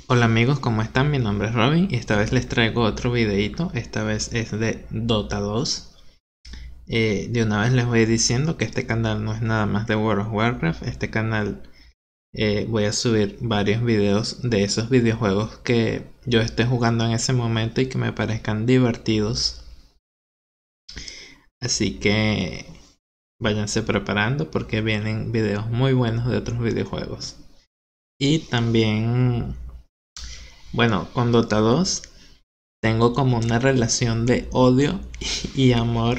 Hola amigos, ¿cómo están? Mi nombre es Robin y esta vez les traigo otro videito. Esta vez es de Dota 2. De una vez les voy diciendo que este canal no es nada más de World of Warcraft. Este canal voy a subir varios videos de esos videojuegos que yo esté jugando en ese momento y que me parezcan divertidos. Así que váyanse preparando porque vienen videos muy buenos de otros videojuegos. Y también, bueno, con Dota 2 tengo como una relación de odio y amor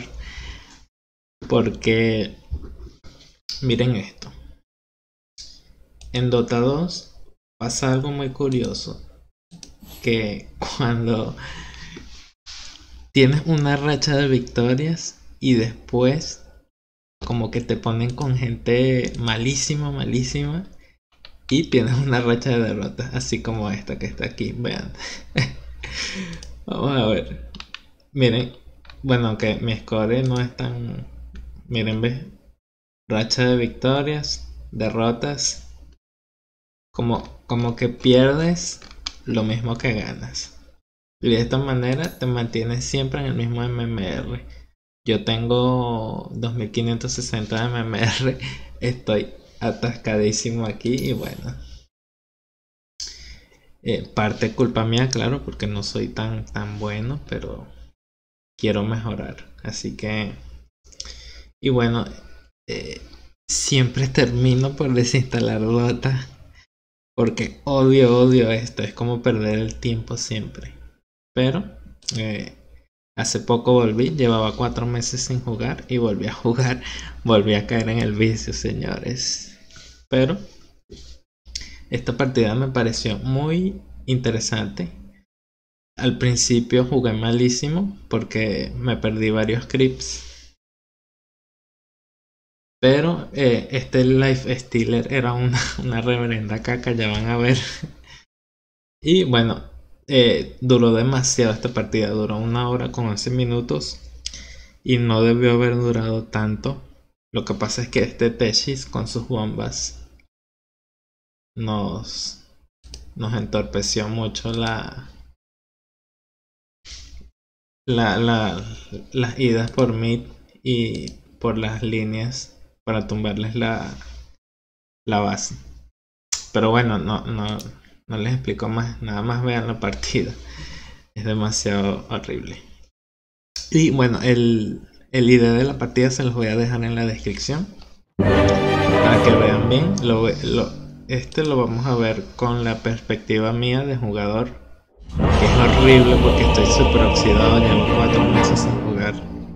porque miren esto. En Dota 2 pasa algo muy curioso, que cuando tienes una racha de victorias y después como que te ponen con gente malísima y tienes una racha de derrotas, así como esta que está aquí, vean. Vamos a ver. Miren, bueno, que mi score no es tan... Miren, ¿ves? Racha de victorias, derrotas, como que pierdes lo mismo que ganas. Y de esta manera te mantienes siempre en el mismo MMR. Yo tengo 2560 de MMR, estoy atascadísimo aquí y bueno. Parte culpa mía, claro, porque no soy tan bueno, pero quiero mejorar. Así que... Y bueno, siempre termino por desinstalar Dota porque odio esto, es como perder el tiempo siempre. Pero eh, hace poco volví, llevaba 4 meses sin jugar y volví a jugar, volví a caer en el vicio, señores. Pero esta partida me pareció muy interesante. Al principio jugué malísimo porque me perdí varios creeps. Pero este Life Stealer era una reverenda caca, ya van a ver. Y bueno, duró demasiado esta partida, duró 1 hora con 11 minutos y no debió haber durado tanto. Lo que pasa es que este Teshis con sus bombas nos, nos entorpeció mucho las idas por mid y por las líneas para tumbarles la base. Pero bueno, no les explico más, nada más vean la partida. Es demasiado horrible. Y bueno, el ID de la partida se los voy a dejar en la descripción para que vean bien. Este lo vamos a ver con la perspectiva mía de jugador, que es horrible porque estoy súper oxidado, llevo 4 meses sin jugar.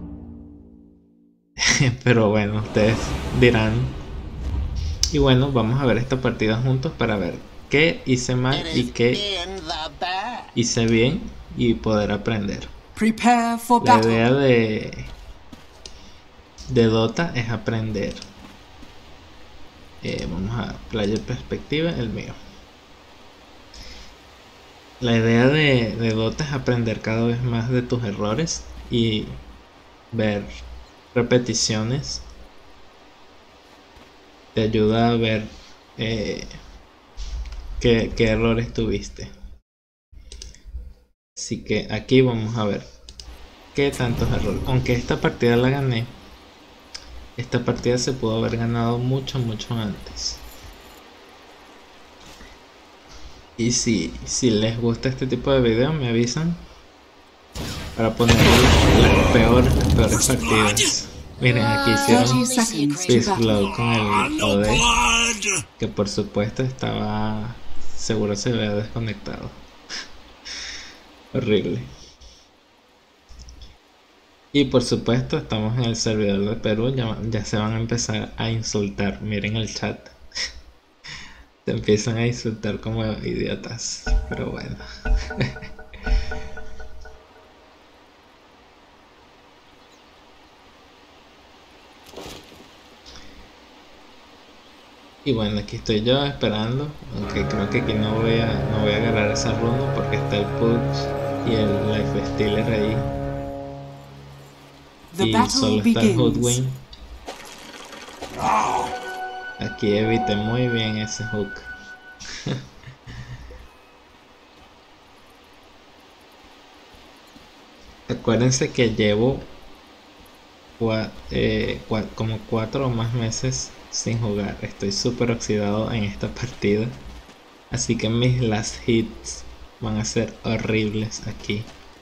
Pero bueno, ustedes dirán. Y bueno, vamos a ver esta partida juntos para ver qué hice mal y qué hice bien y poder aprender. La idea de Dota es aprender. Vamos a player perspectiva, el mío. La idea de Dota es aprender cada vez más de tus errores y ver repeticiones. Te ayuda a ver qué errores tuviste. Así que aquí vamos a ver qué tantos errores. Aunque esta partida la gané, esta partida se pudo haber ganado mucho antes. Y si les gusta este tipo de videos, me avisan para poner las peores partidas. Miren, aquí hicieron Peace Blow con el OD, que por supuesto estaba... seguro se había desconectado. Horrible. Y por supuesto estamos en el servidor de Perú, ya se van a empezar a insultar. Miren el chat. Te empiezan a insultar como idiotas, pero bueno. Y bueno, aquí estoy yo esperando, aunque creo que aquí no voy a agarrar esa runa porque está el Pudge y el Life Stealer ahí. Y solo está el Hoodwink. Aquí evité muy bien ese hook. Acuérdense que llevo como 4 o más meses sin jugar. Estoy súper oxidado en esta partida. Así que mis last hits van a ser horribles aquí.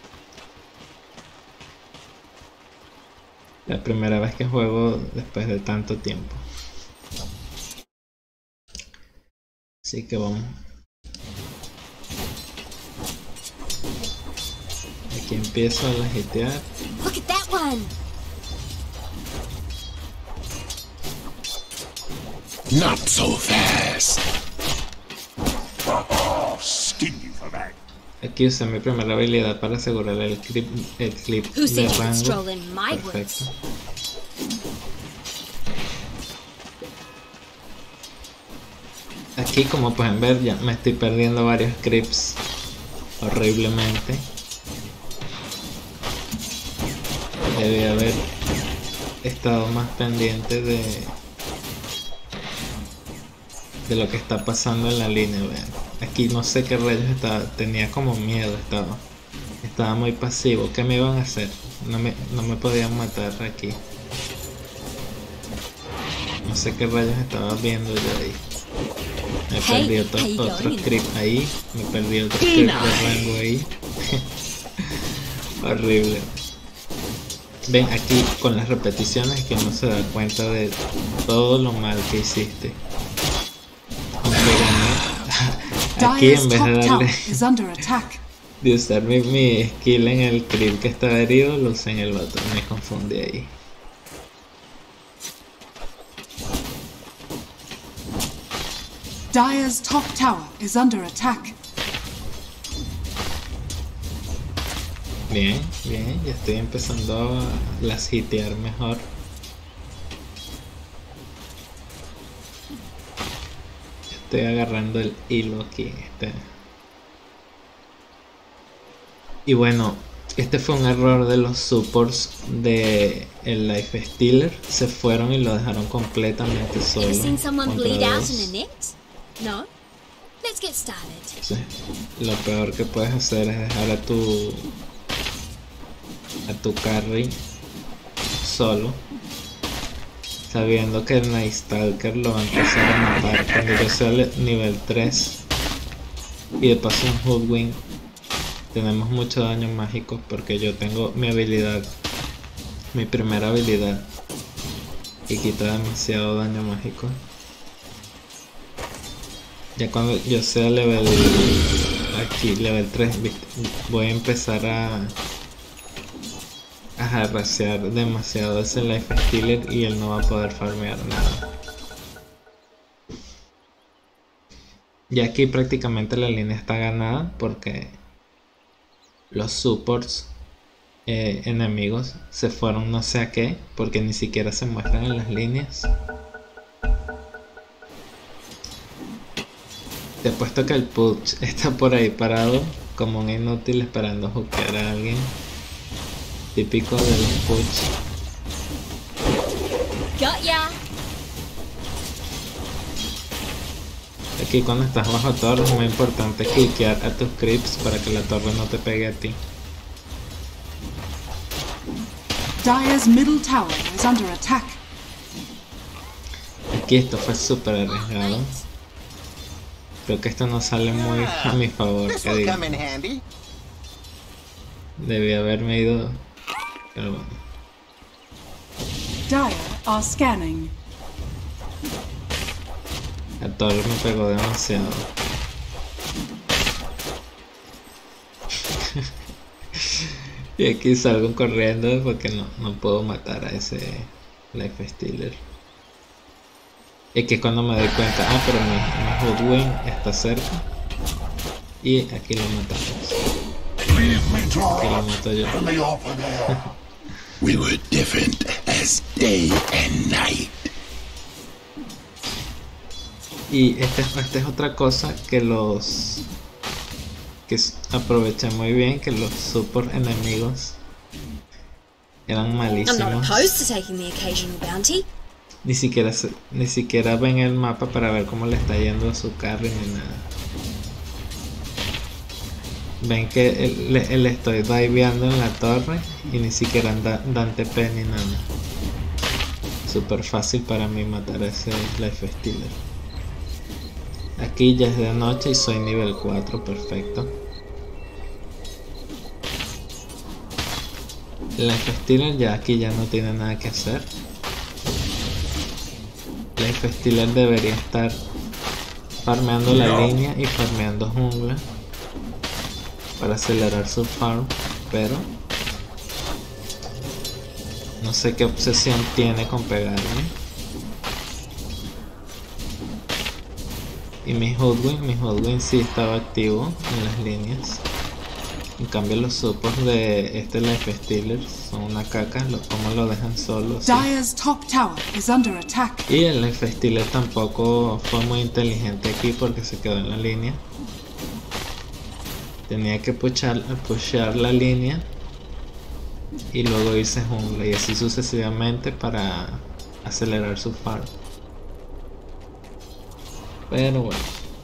La primera vez que juego después de tanto tiempo. Así que vamos. Aquí empiezo a hitear. Look at that one. Not so fast. Sting you for that. Aquí usé mi primera habilidad para asegurar el clip Who de said you could rango. stroll in my woods? Perfecto. Aquí, como pueden ver, ya me estoy perdiendo varios creeps horriblemente. Debí haber estado más pendiente de lo que está pasando en la línea. Vean. Aquí no sé qué rayos estaba, tenía como miedo, estaba muy pasivo. ¿Qué me iban a hacer? No me podían matar aquí. No sé qué rayos estaba viendo yo ahí. Me perdí otro creep ahí. Me perdí otro creep de rango ahí. Horrible. Ven aquí con las repeticiones que uno se da cuenta de todo lo mal que hiciste. Aquí en vez de darle de usar mi skill en el creep que estaba herido, lo usé en el otro. Me confundí ahí. Dire's top tower is under attack. Bien, bien, ya estoy empezando a las hitear mejor. Estoy agarrando el hilo aquí. Y bueno, este fue un error de los supports de el Life Stealer. Se fueron y lo dejaron completamente solo. Ever seen someone contra bleed out dos. in a net? No? Let's get started. Sí. Lo peor que puedes hacer es dejar a tu carry solo, sabiendo que el Night Stalker lo va a empezar a matar cuando yo sea nivel 3 y de paso un Hoodwink. Tenemos mucho daño mágico porque yo tengo mi habilidad, mi primera habilidad, y quita demasiado daño mágico. Ya cuando yo sea level 3, voy a empezar a harasear demasiado ese Life Stealer y él no va a poder farmear nada. Y aquí prácticamente la línea está ganada porque los supports enemigos se fueron no sé a qué, porque ni siquiera se muestran en las líneas. Te apuesto que el Puch está por ahí parado como un inútil esperando hookear a alguien. Típico de los Puch. Got ya. Aquí cuando estás bajo torre es muy importante cliquear a tus creeps para que la torre no te pegue a ti. Dire's middle tower is under attack. Aquí esto fue súper arriesgado. Creo que esto no sale muy a mi favor, This que will diga. come in handy. Debí haberme ido, pero bueno. Dire are scanning. La torre me pegó demasiado. Y aquí salgo corriendo porque no puedo matar a ese Life Stealer. Y que cuando me doy cuenta, pero mi Hoodwink está cerca. Y aquí lo matamos. Leave me to Aquí lo rot mato yo. in the open air. We were different as day and night. Y esta es otra cosa que aproveché muy bien, que los support enemigos eran I'm not malísimos. opposed to taking the occasional bounty. Ni siquiera ven el mapa para ver cómo le está yendo a su carry ni nada. Ven que le estoy diveando en la torre y ni siquiera dan TP ni nada. Súper fácil para mí matar a ese Life Stealer. Aquí ya es de noche y soy nivel 4, perfecto. Life Stealer ya aquí ya no tiene nada que hacer. Life Stealer debería estar farmeando la línea y farmeando jungla para acelerar su farm, pero no sé qué obsesión tiene con pegarme. Y mi Hoodwin sí estaba activo en las líneas. En cambio los supports de este Life Stealer son una caca, como lo dejan solo. ¿Sí? Dire's top tower is under attack. Y el Life Stealer tampoco fue muy inteligente aquí porque se quedó en la línea. Tenía que pushear la línea y luego irse jungla y así sucesivamente para acelerar su farm. Pero bueno.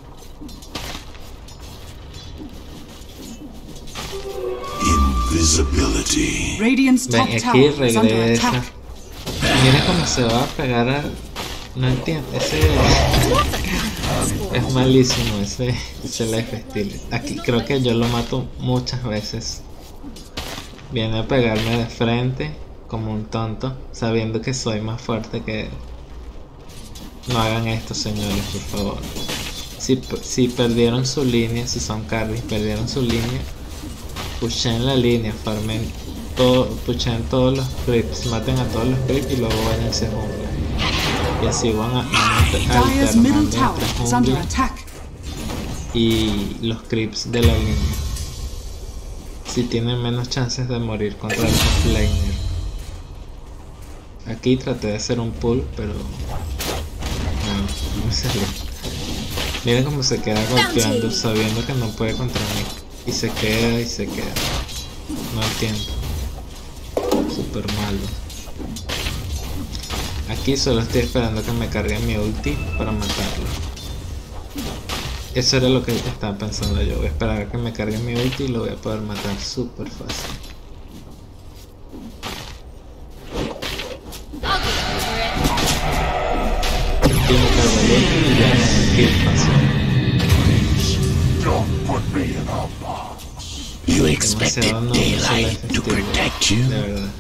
Invisibility. Radiant's top Ven, aquí tower is under regresa. attack. Mira cómo se va a pegar a... No entiendo, ese es malísimo ese Life Stealer. Aquí creo que yo lo mato muchas veces. Viene a pegarme de frente como un tonto, sabiendo que soy más fuerte que él. No hagan esto, señores, por favor. Si perdieron su línea, si son carries, perdieron su línea, pushen la línea, farmen todo, pushen todos los creeps, maten a todos los creeps y luego váyanse jungla. Y así van Dire's middle alternando tower entre is under jungla attack. y los creeps de la línea. Si tienen menos chances de morir contra el offlaner. Aquí traté de hacer un pull, pero no me salió. Miren cómo se queda golpeando sabiendo que no puede contra mí. Y se queda y se queda. No entiendo. Super malo. Aquí solo estoy esperando que me cargue mi ulti para matarlo. Eso era lo que estaba pensando yo. Voy a esperar a que me cargue mi ulti y lo voy a poder matar súper fácil. Aquí me cargo el ulti y ya es kill fácil. Don't put me in a box. You expected Demasiado no daylight Life to Stealer, protect you? de verdad.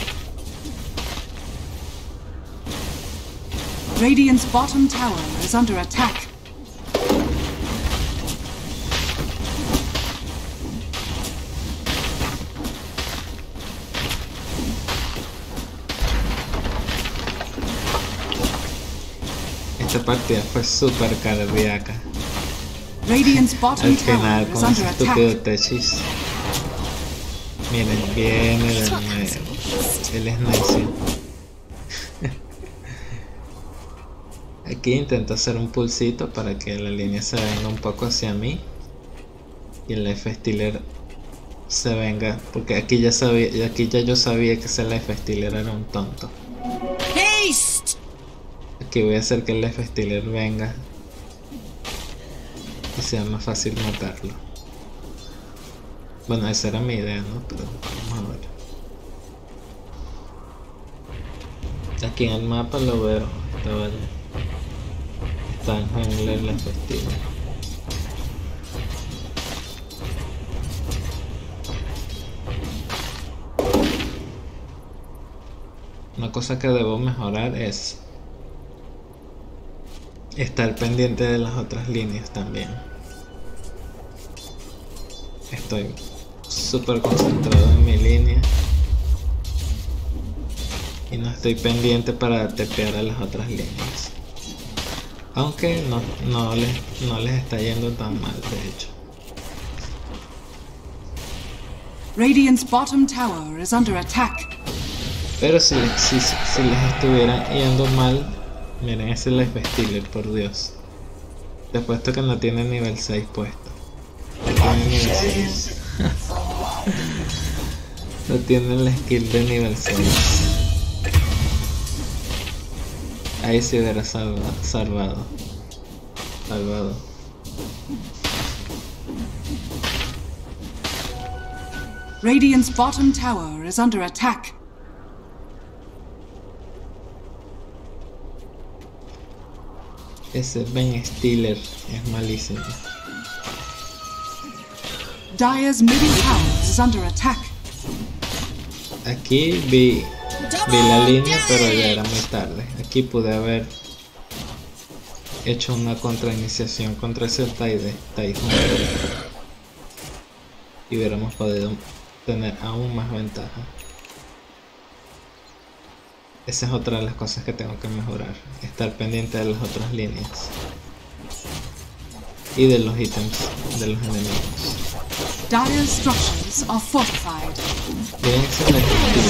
Radiant's bottom tower is under attack. Esta partida fue súper cardíaca. Radiant's bottom Al tower final is con under ese estúpido attack. Techis. Miren, viene de nuevo. Él es nice. Aquí intento hacer un pulsito para que la línea se venga un poco hacia mí. Y el Life Stealer se venga. Porque aquí ya yo sabía que ese Life Stealer era un tonto. Haste! Aquí voy a hacer que el Life Stealer venga y sea más fácil matarlo. Bueno, esa era mi idea, ¿no? Pero vamos a ver. Aquí en el mapa lo veo. Está en jungla el Life Stealer. Una cosa que debo mejorar es estar pendiente de las otras líneas también. Estoy súper concentrado en mi línea y no estoy pendiente para tepear a las otras líneas. Aunque no les está yendo tan mal, de hecho. Radiant's bottom tower is under attack. Pero si les estuviera yendo mal, miren ese Life Stealer, por Dios. Te apuesto que no tiene nivel 6 puesto. No tiene nivel 6. No tiene el skill de nivel 6. Ahí se hubiera salvado. Radiant's bottom tower is under attack. Ese Ben Stiller es malísimo. Dire's middle tower is under attack. Aquí vi la línea, pero ya era muy tarde. Aquí pude haber hecho una contrainiciación contra ese Tide y hubiéramos podido tener aún más ventaja. Esa es otra de las cosas que tengo que mejorar, estar pendiente de las otras líneas y de los ítems de los enemigos. Dire's structures are fortified. Bien, excelente.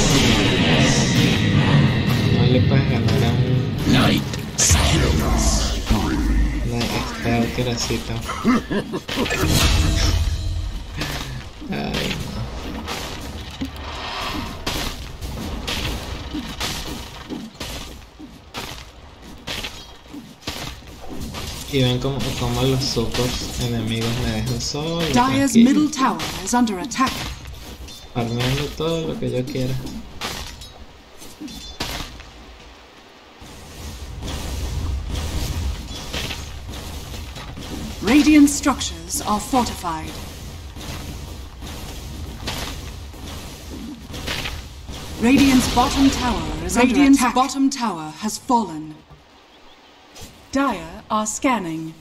No le puedes ganar a un Night silence. Stalker así tan... Ay, no. Y ven como los supports enemigos me dejan solo, Dire's tranquilo, middle tower is under attack. farmeando todo lo que yo quiera. Radiant structures are fortified. Radiant's bottom tower is under attack. Bottom tower has fallen. Dire are scanning.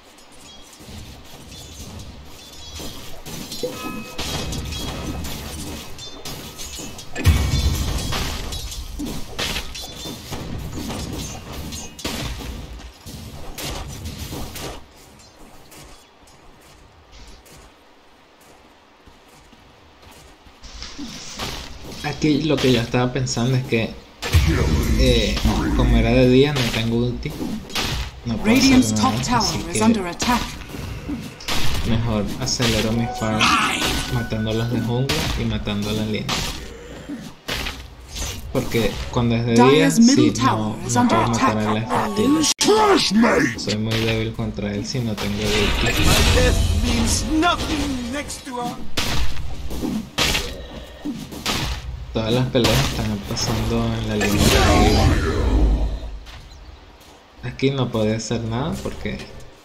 Aquí lo que yo estaba pensando es que como era de día no tengo ulti, no puedo Radiant's hacer top nada, tower así is que under attack. mejor acelero mi farm matando a los de jungla y matando a la línea, porque cuando es de día Dire's sí, middle no tower is puedo under matar attack. a la efectiva. Trash mate. Soy muy débil contra él si no tengo ulti. My death means nothing next to her. Todas las peleas están pasando en la línea de arriba. Aquí no podía hacer nada porque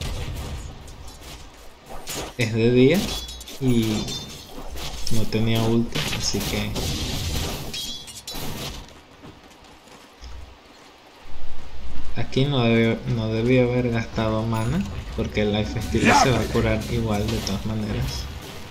es de día y no tenía ulti, así que aquí no debí haber gastado mana porque el life steal se va a curar igual de todas maneras.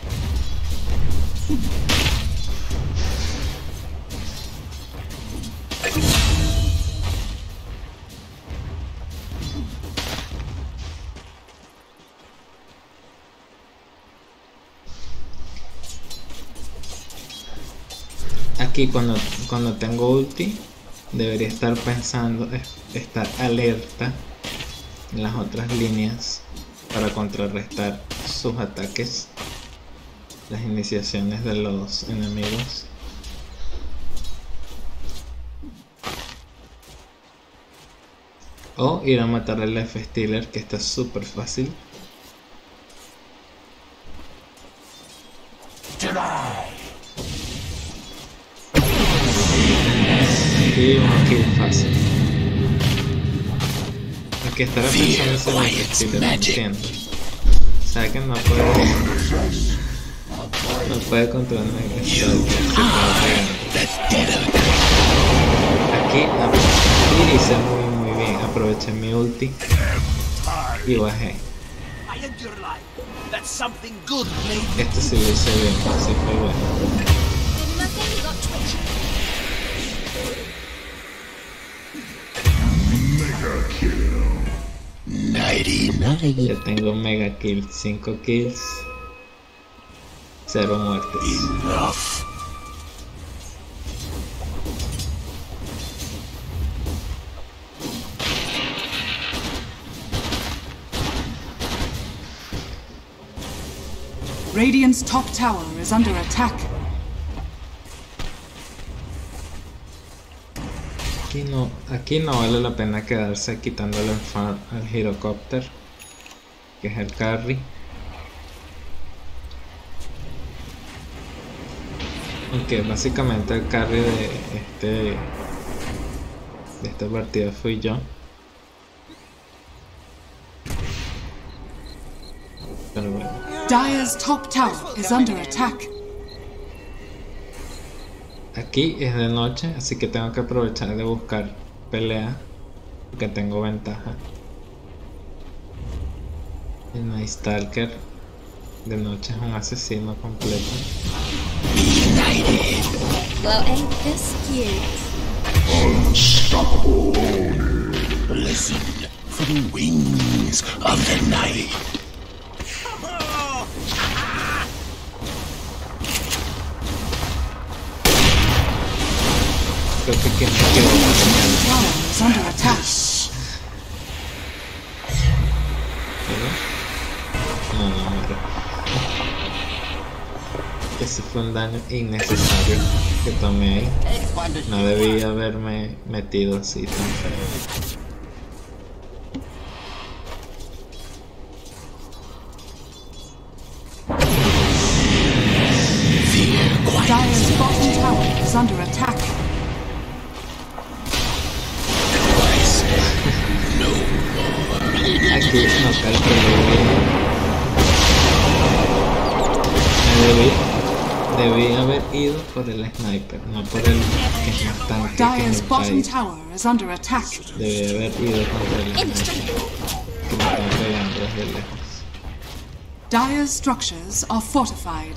Aquí cuando tengo ulti debería estar pensando, estar alerta en las otras líneas para contrarrestar sus ataques, las iniciaciones de los enemigos. O ir a matar al Life Stealer, que está súper fácil. Aquí un kill fácil. Aquí estará pensando ese Life Stealer, no entiendo. O sea que no puede controlarme. Aquí hice muy bien, aproveché mi ulti y bajé. Esto sí lo hice bien, sí fue bueno. Nothing got twitchy. Mega kill. 99. Ya tengo mega kill, 5 kills, 0 muertes. Enough. Radiant's top tower is under attack. Aquí no vale la pena quedarse quitándole el farm al Girocopter, que es el carry. Aunque básicamente el carry de esta partida fui yo. Pero bueno. Dire's top tower is under attack. Aquí es de noche, así que tengo que aprovechar de buscar pelea, porque tengo ventaja. El Night Stalker de noche es un asesino completo. Well, ain't this cute? Unstoppable. Listen for the wings of the night. Creo que aquí me quedo Tower is under attack. No, muero. Ese fue un daño innecesario que tomé ahí. No debía haberme metido así tan feo. Dire's bottom tower is under attack. Aquí no calculé bien. Debí haber ido por el sniper, no por el que es más tanque que Dire's me bottom cae. tower is under attack. Debí haber ido contra el sniper que me está pegando desde lejos. Dire's structures are fortified.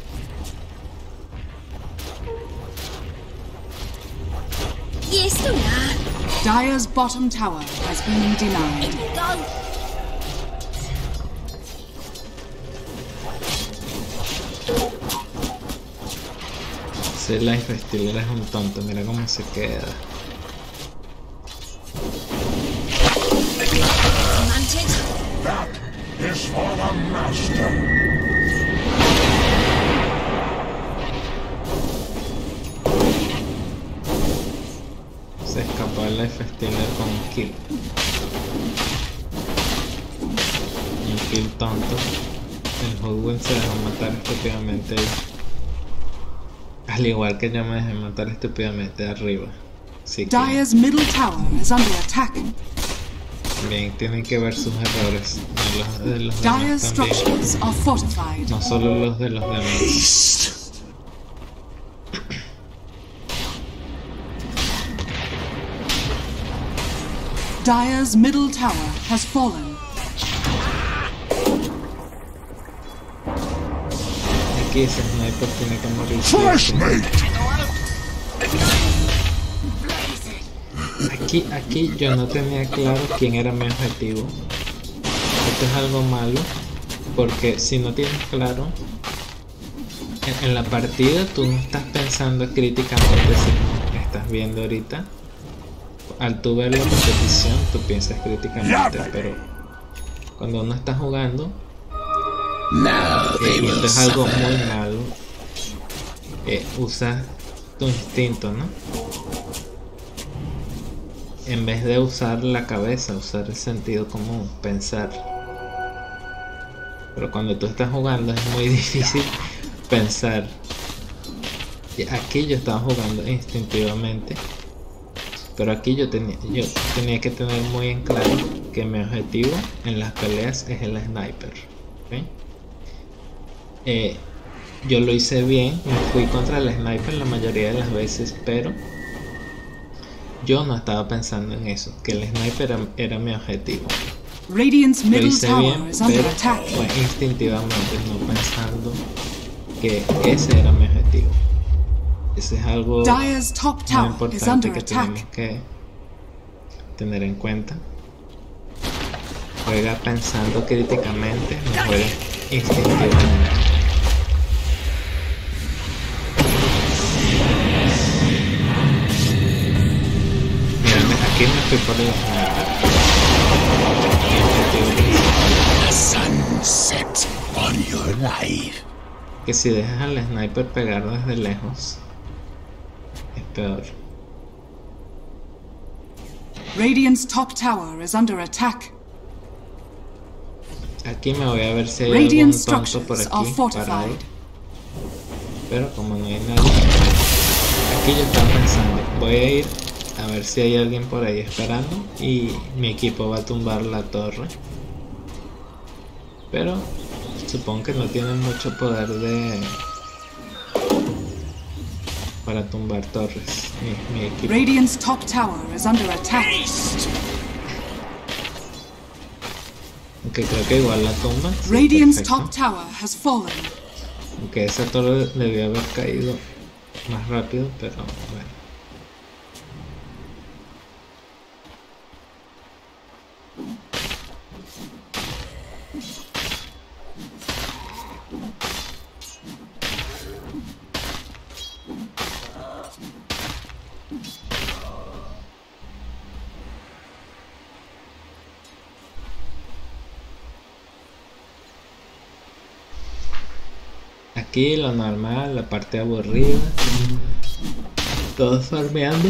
Yes, do that. Dire's bottom tower has been denied. Go. Ese Life Stealer es un tonto, mira cómo se queda. Manted. Is for the master. Se escapó el Life Stealer con un kill. Un kill tonto. El Hoodwin se dejó matar estúpidamente ahí. Al igual que yo me dejé matar estúpidamente arriba. Así que Dire's middle tower is under attack. bien, tienen que ver sus errores. No los de los demás Dire's también. structures are fortified. No solo los de los demás. Dire's middle tower has fallen. Aquí ese sniper tiene que morir. sí o Fresh sí. mate. Aquí yo no tenía claro quién era mi objetivo. Esto es algo malo, porque si no tienes claro en la partida, tú no estás pensando críticamente si estás viendo ahorita. Al tú ver la competición, tú piensas críticamente, pero cuando uno está jugando, Now they y will esto es algo suffer. muy malo, usas tu instinto, ¿no? En vez de usar la cabeza, usar el sentido común, pensar. Pero cuando tú estás jugando es muy difícil pensar. Y aquí yo estaba jugando instintivamente, pero aquí yo tenía que tener muy en claro que mi objetivo en las peleas es el sniper. ¿Ok? Yo lo hice bien, me fui contra el sniper la mayoría de las veces, pero yo no estaba pensando en eso, que el sniper era mi objetivo. Radiant's Lo middle hice tower bien, is under pero attack. fue instintivamente, no pensando que ese era mi objetivo. Ese es algo Dire's top muy tower is importante under que tenemos attack. que tener en cuenta. Juega pensando críticamente, no juega instintivamente. Mírame, aquí me fui por el sniper. Mi objetivo principal. The sun sets on your life. Que si dejas al sniper pegar desde lejos, es peor. Radiant's top tower is under attack. Aquí me voy a ver si hay Radiant algún tonto por structures are aquí parado. fortified. Pero como no hay nadie, aquí yo estaba pensando, voy a ir a ver si hay alguien por ahí esperando y mi equipo va a tumbar la torre. Pero supongo que no tienen mucho poder para tumbar torres. Mi equipo. Radiant's top tower is under attack. Aunque creo que igual la tumban. Sí, Radiant's perfecto. top tower has fallen. Aunque esa torre debió haber caído más rápido, pero bueno. Aquí lo normal, la parte aburrida, todos farmeando.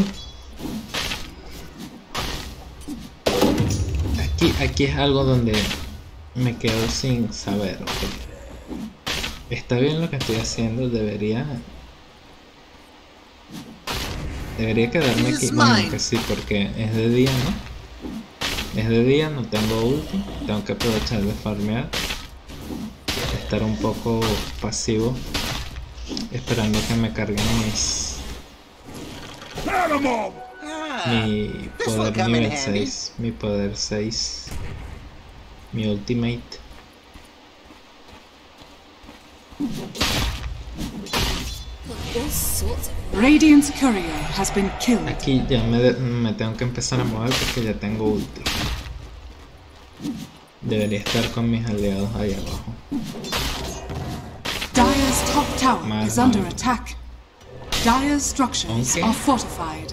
Aquí es algo donde me quedo sin saber. ¿Okay? Está bien lo que estoy haciendo, debería quedarme aquí. Bueno, que sí, porque es de día, ¿no? Es de día, no tengo ulti, tengo que aprovechar de farmear. Estar un poco pasivo esperando que me carguen mi poder nivel 6, mi poder 6, mi ultimate. All sorts of Radiant's courier has been killed. Aquí ya me tengo que empezar a mover porque ya tengo ulti. Debería estar con mis aliados ahí abajo. Dire's top tower Más is under mal. attack. Dire's structures Okay. are fortified.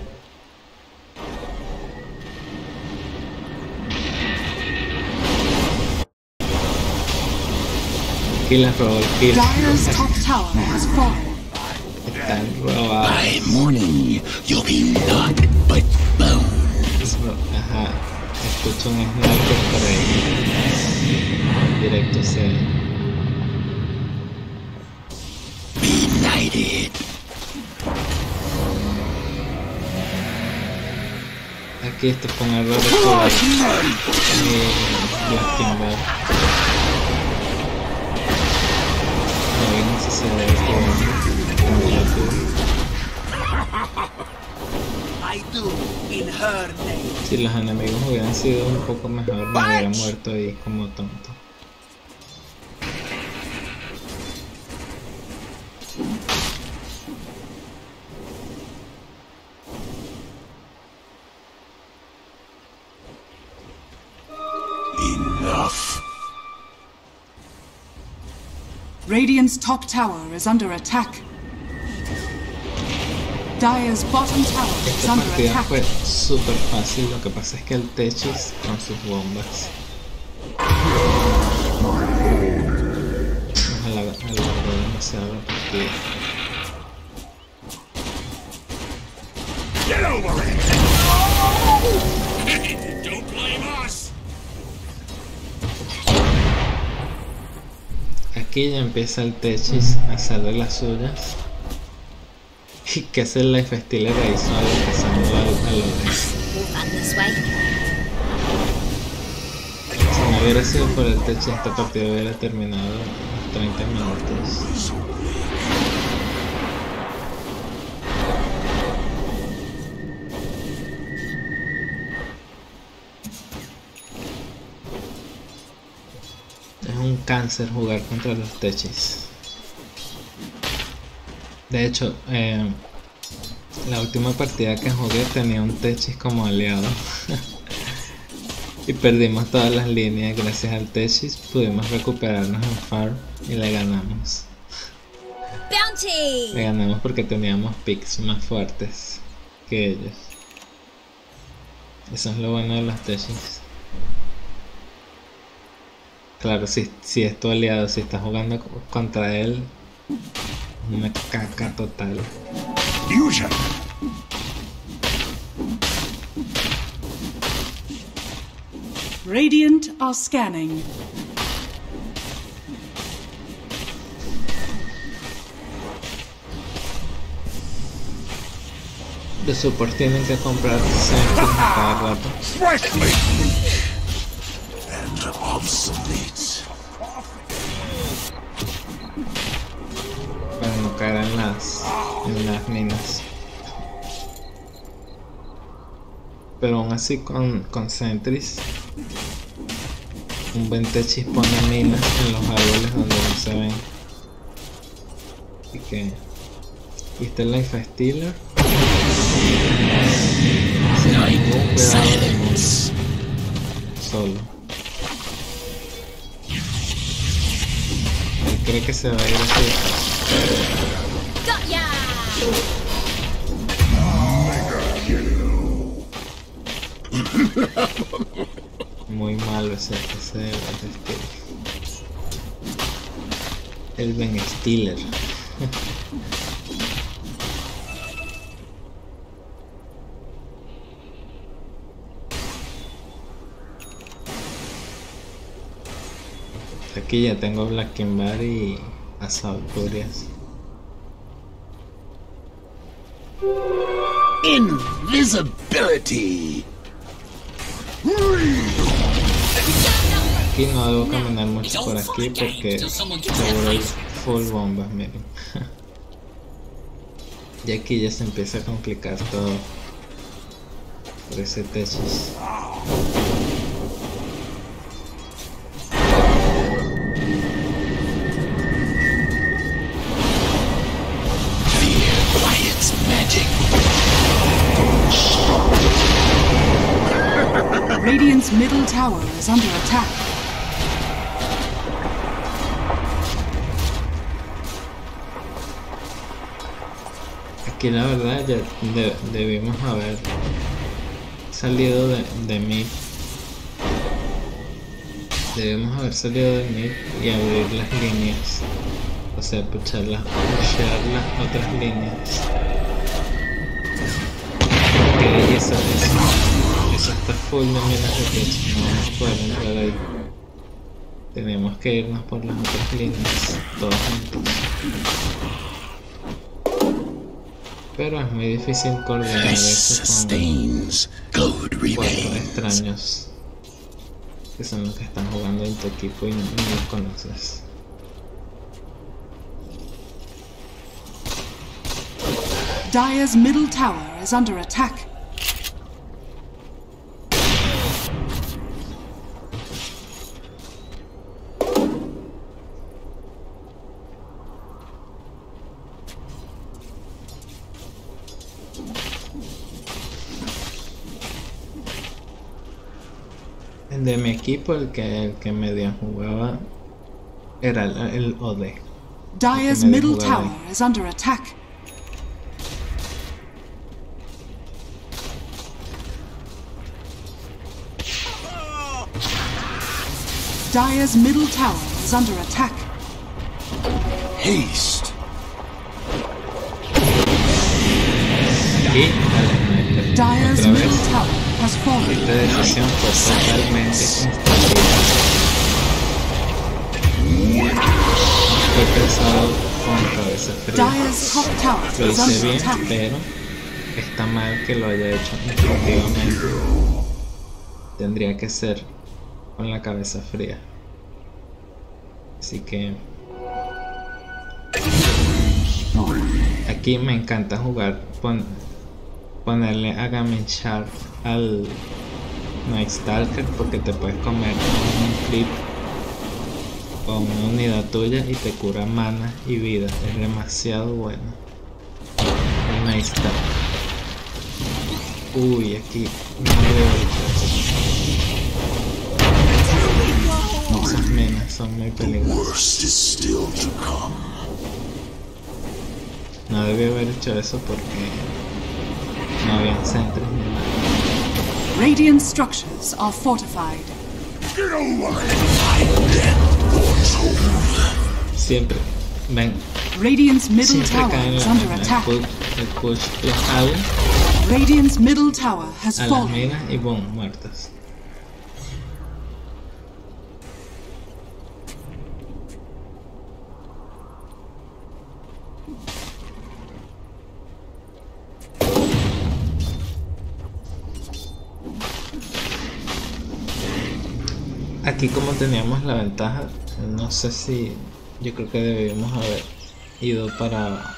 Aquí les robó el kill. Dire's top tower has fallen. Están robados. By morning, you'll be naught but bone. Ajá, escucho un sniper por ahí. Directo C. Benighted. Aquí esto es con error de lastimar. No sé si se debe I do in her name. Si los enemigos hubieran sido un poco mejor, me hubiera muerto ahí como tonto. Enough. Radiant's top tower is under attack. Dire's bottom tower is Esta under partida attack. fue súper fácil, lo que pasa es que el Techis con sus bombas. Nos alargó demasiado la partida. Get over it! Don't blame us! Aquí ya empieza el Techis a hacer de las suyas. Y que es el life stealer ahí solo empezando a lograr. move out this way. Si no hubiera sido por el Techis, esta partida hubiera terminado en 30 minutos. Es un cáncer jugar contra los Techis. De hecho, la última partida que jugué tenía un Techis como aliado. Y perdimos todas las líneas. Gracias al Techis pudimos recuperarnos en farm y le ganamos. Le Bounty! ganamos porque teníamos picks más fuertes que ellos. Eso es lo bueno de los Techis. Claro, si es tu aliado, si estás jugando contra él, una caca total. Fusion. Radiant are scanning. Los supports tienen que comprar sentries a cada rato Frightfully and obsolete. para no caer en las minas. Pero aún así con sentries, un buen techis pone minas en los árboles donde no se ven. Así que... y este Life Stealer. Sin ningún cuidado del mundo. Solo. Él cree que se va a ir así. Got ya! Muy malo ese Life Stealer. El Ben Stealer. Aquí ya tengo Black Kimbar y Assault Furious. Invisibility. Aquí no debo caminar mucho por aquí porque seguro hay full bombas, miren. Y aquí ya se empieza a complicar todo por ese techos. Radiant's middle tower is under attack. Aquí la verdad ya debimos haber salido de mid. Debemos haber salido de mid y abrir las líneas. O sea, puchar las otras líneas. Porque eso está full de minas de techo. No vamos a poder entrar ahí. Tenemos que irnos por las otras líneas, todos juntos. Pero es muy difícil coordinar eso con 4 extraños que son los que están jugando en tu equipo y no los conoces. Dire's middle tower is under attack. De mi equipo el que medio jugaba era el OD. Dire's middle tower is under attack. Dire's middle tower is under attack. Haste. Y al sniper. Dire's Otra middle vez. tower has fallen. Esta decisión fue totalmente instintiva. Fue pensado con cabeza fría. Dire's top tower Lo is hice under bien, attack. pero está mal que lo haya hecho instintivamente. Tendría que ser con la cabeza fría. Así que aquí me encanta jugar, ponerle a Gaming Shark al Night Stalker porque te puedes comer un clip o una unidad tuya y te cura mana y vida. Es demasiado bueno el Night Stalker. Uy, aquí no debo echar. Esas minas son muy peligrosas. Worst is still to come. No debí haber hecho eso porque no habían centros ni nada. Radiant structures are fortified. Get alive! Siempre, ven, Radiant's middle siempre tower caen is la under misma. attack. El push los jala Radiant's middle tower has a las fallen. minas y boom, muertas. Aquí como teníamos la ventaja, no sé si... Yo creo que debíamos haber ido para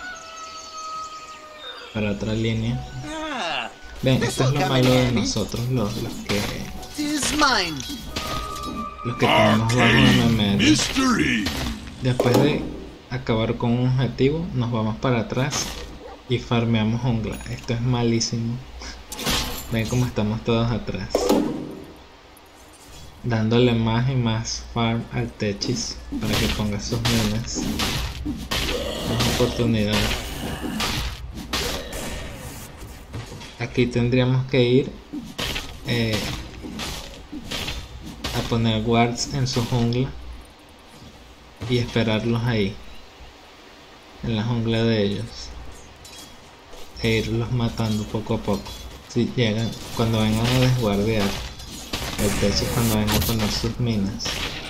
otra línea. Ven, esto es lo malo de nosotros, los que tenemos bajo MMR. Después de acabar con un objetivo, nos vamos para atrás y farmeamos jungla. Esto es malísimo. Ven cómo estamos todos atrás, dándole más y más farm al Techis para que ponga sus minas. Más oportunidad. Aquí tendríamos que ir a poner wards en su jungla y esperarlos ahí, en la jungla de ellos, e irlos matando poco a poco. Si llegan, cuando vengan a desguardear el techo, cuando vengan a poner sus minas.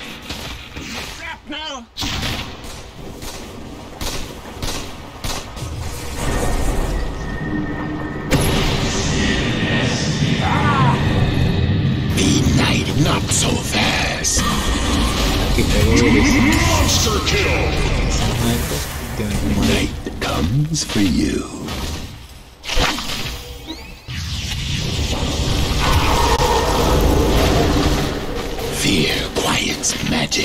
Not so fast. Aquí pego durísimo. Monster kill. Tienen que morir. Night comes for you. Fear quiets magic.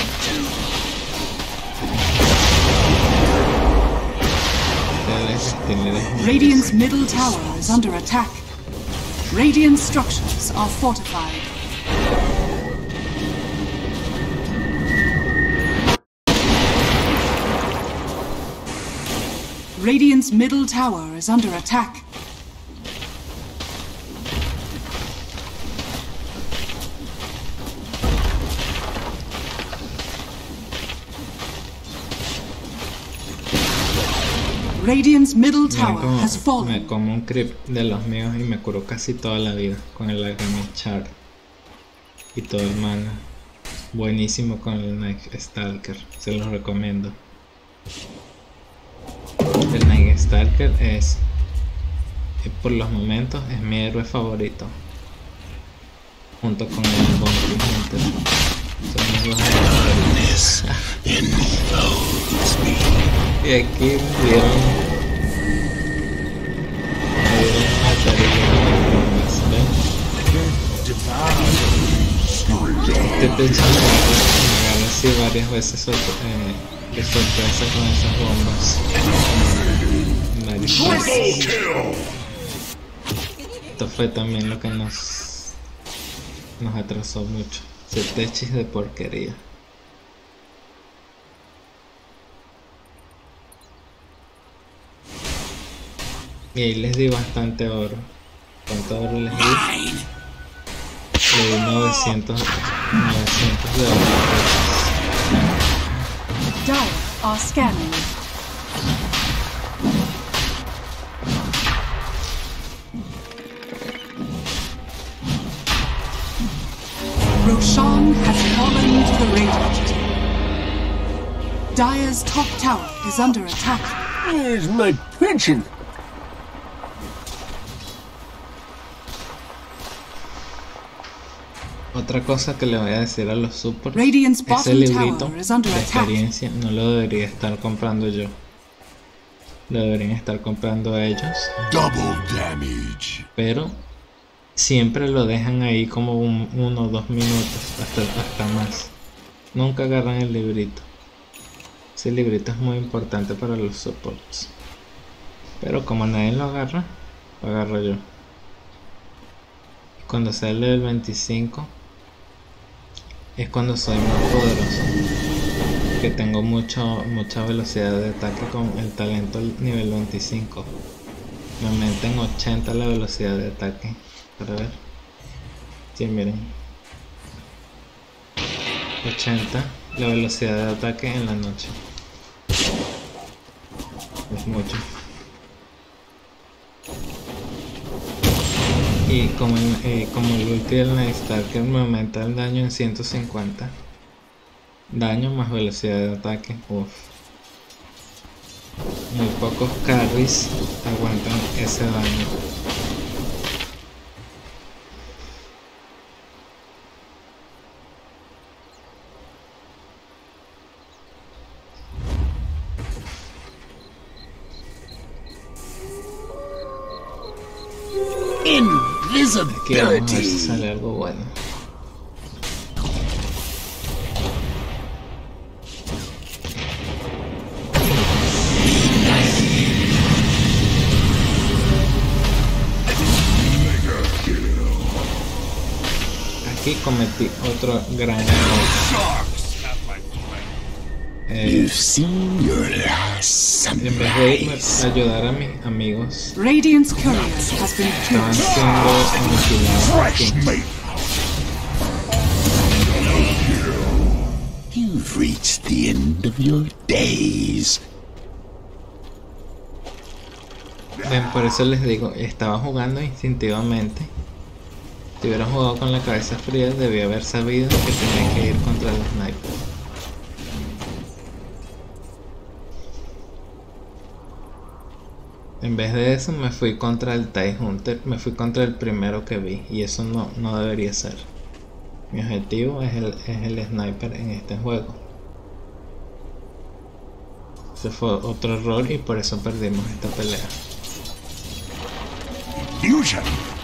Radiant's middle tower is under attack. Radiant structures are fortified. Radiant's middle tower is under attack. Radiant's middle tower has fallen. Me como un creep de los míos y me curó casi toda la vida con el Alchemy Chart y todo el mana. Buenísimo con el Night Stalker, se los recomiendo. El Night Stalker es, por los momentos, es mi héroe favorito, junto con el Bounty Hunter. Son mis dos héroes. Y aquí me dieron Este techo me agarra así varias veces de sorpresa con esas bombas. Esto fue también lo que nos atrasó mucho. Ese techis de porquería. Y ahí les di bastante oro. ¿Cuánto oro les di? Le di 900 de oro. Dire are scanning. Roshan has fallen to the Radiant. Dire's top tower is under attack. Where's my pension? Otra cosa que le voy a decir a los supports, Radiant's ese bottom librito tower is under de attack. experiencia no lo debería estar comprando yo. Lo deberían estar comprando ellos. Double damage. Pero siempre lo dejan ahí como 1 o 2 minutos, hasta más. Nunca agarran el librito. Ese librito es muy importante para los supports. Pero como nadie lo agarra, lo agarro yo. Cuando sale el 25 es cuando soy más poderoso, que tengo mucha velocidad de ataque con el talento nivel 25. Me aumenta en 80 la velocidad de ataque. Para ver. Sí, miren. 80 la velocidad de ataque en la noche. Es mucho. Y como el ulti del Night Stalker me aumenta el daño en 150. Daño más velocidad de ataque. Uf. Muy pocos carries aguantan ese daño. Aquí vamos a ver si Invisibility. sale algo bueno. Aquí cometí otro gran error. You've seen your last En vez de irme sunrise. a ayudar a mis amigos, Radiant's courier has been estaban killed. siendo aniquilados aquí. You've reached the end of your days. Ven, por eso les digo, estaba jugando instintivamente. Si hubiera jugado con la cabeza fría, debía haber sabido que tenía que ir contra el sniper. En vez de eso me fui contra el TIE Hunter, me fui contra el primero que vi y eso no debería ser. Mi objetivo es el sniper en este juego. Ese fue otro error y por eso perdimos esta pelea. Fusion.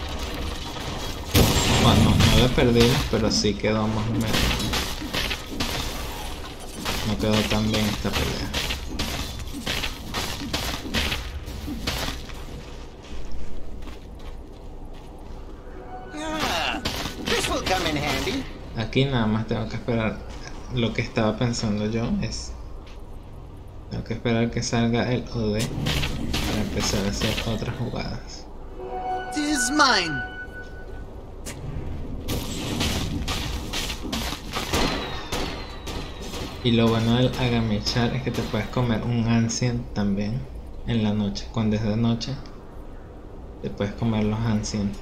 Bueno, no la perdimos, pero sí quedó más o menos. No quedó tan bien esta pelea. This will come in handy. Aquí nada más tengo que esperar. Lo que estaba pensando yo es, tengo que esperar que salga el OD para empezar a hacer otras jugadas. Tis mine. Y lo bueno del Agamichar es que te puedes comer un Ancient también en la noche. Cuando es de noche te puedes comer los Ancient.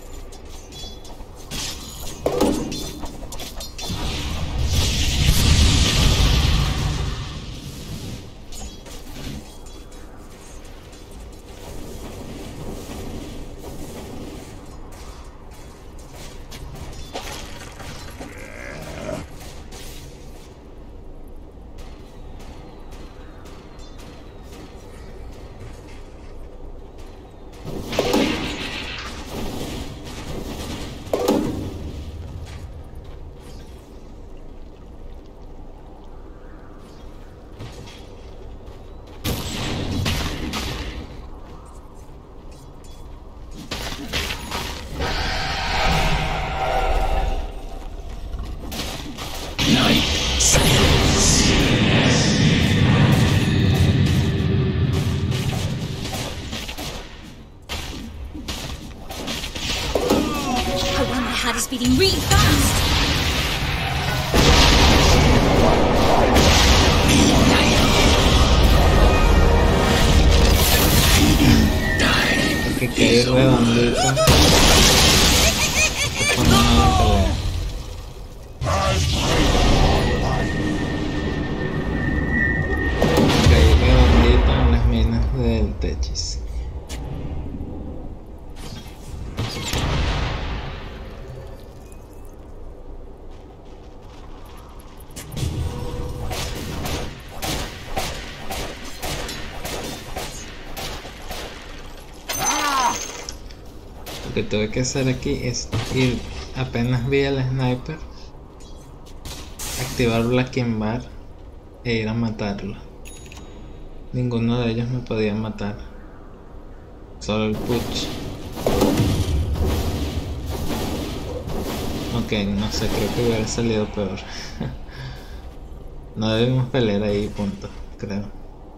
Oh wow, my heart is beating really fast. Que quede redondito. Se pone una pelea. Caí redondito en las minas del Techis. Lo que tuve que hacer aquí es ir, apenas vi al sniper, activar Black Bar e ir a matarlo. Ninguno de ellos me podía matar, solo el Puch. Ok, no sé, creo que hubiera salido peor. No debemos pelear ahí, punto, creo.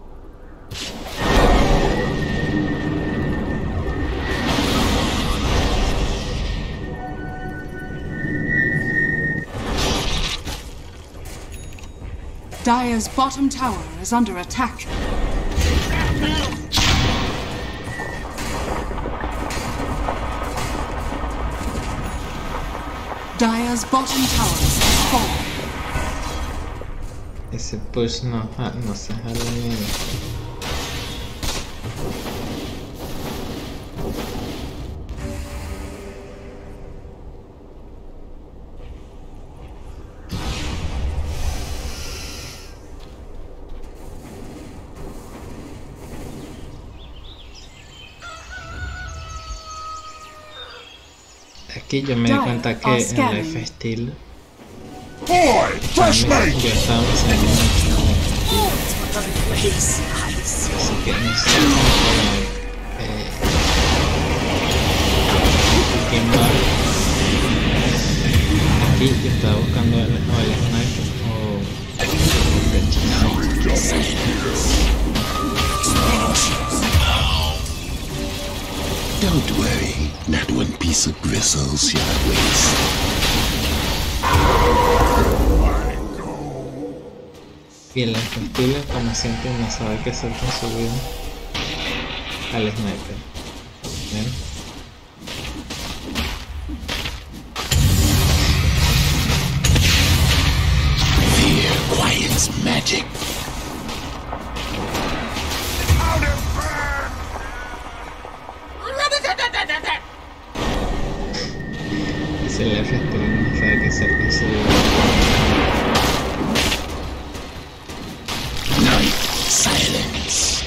Dire's bottom tower is under attack. Dire's bottom tower has fallen. Ese push no se jala ni. Aquí yo me di cuenta que en la F-Steel Boy, fresh yo mate! estaba usando His eyes. así que no sé cómo poner Kimbar. Aquí yo estaba buscando el sniper Don't worry, not one piece of gristle shall waste. y el F-Steel como siempre no sabe qué hacer con su vida al sniper. ¿Ven? Fear quiets magic. Si el F-Steel no sabe qué hacer con su vida. Night silence.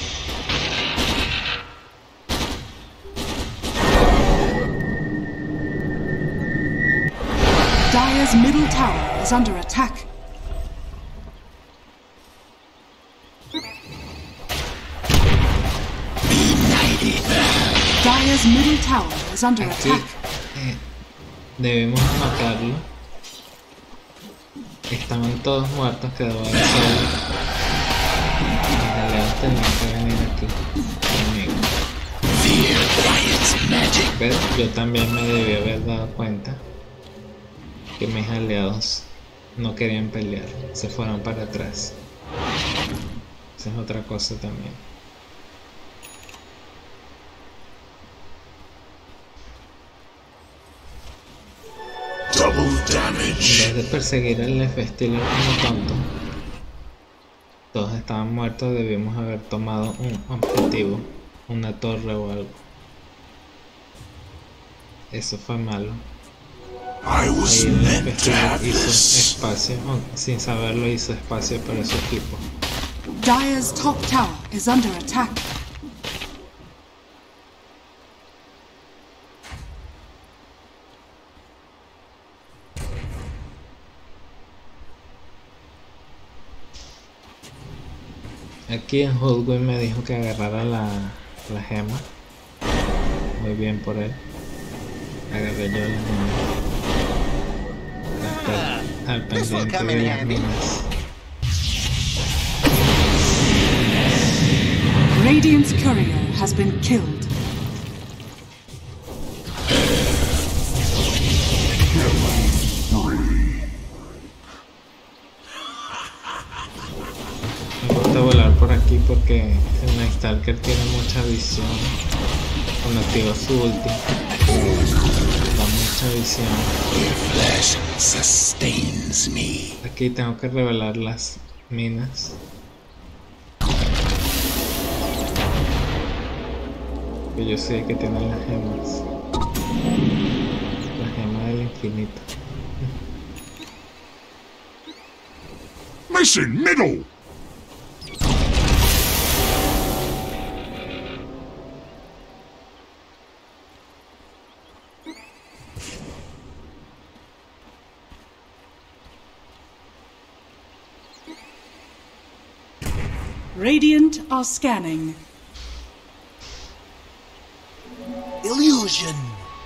Dire's middle tower is under attack. Dire's middle tower is under Aquí attack. debemos matarlo. Estaban todos muertos, quedó él solo. Los aliados tenían que venir aquí conmigo. Fear quiets magic. Pero yo también me debí haber dado cuenta que mis aliados no querían pelear, se fueron para atrás. Esa es otra cosa también. Double En damage. vez de perseguir al F-Steel como tonto, todos estaban muertos, debimos haber tomado un objetivo, una torre o algo. Eso fue malo. I was Ahí el meant to have F-Steel hizo this. espacio, sin saberlo hizo espacio para su equipo. Dire's top tower is under attack. Aquí en Holdway me dijo que agarrara la gema. Muy bien por él. Agarré yo la gema. Está al pendiente de las minas. Radiant's courier has been killed. Me gusta volar por aquí porque el Night Stalker tiene mucha visión. Cuando activa su ulti, da mucha visión. Your flesh sustains me. Aquí tengo que revelar las minas. Que yo sé que tienen las gemas. La gema del infinito. Mission middle! Radiant are scanning. Illusion!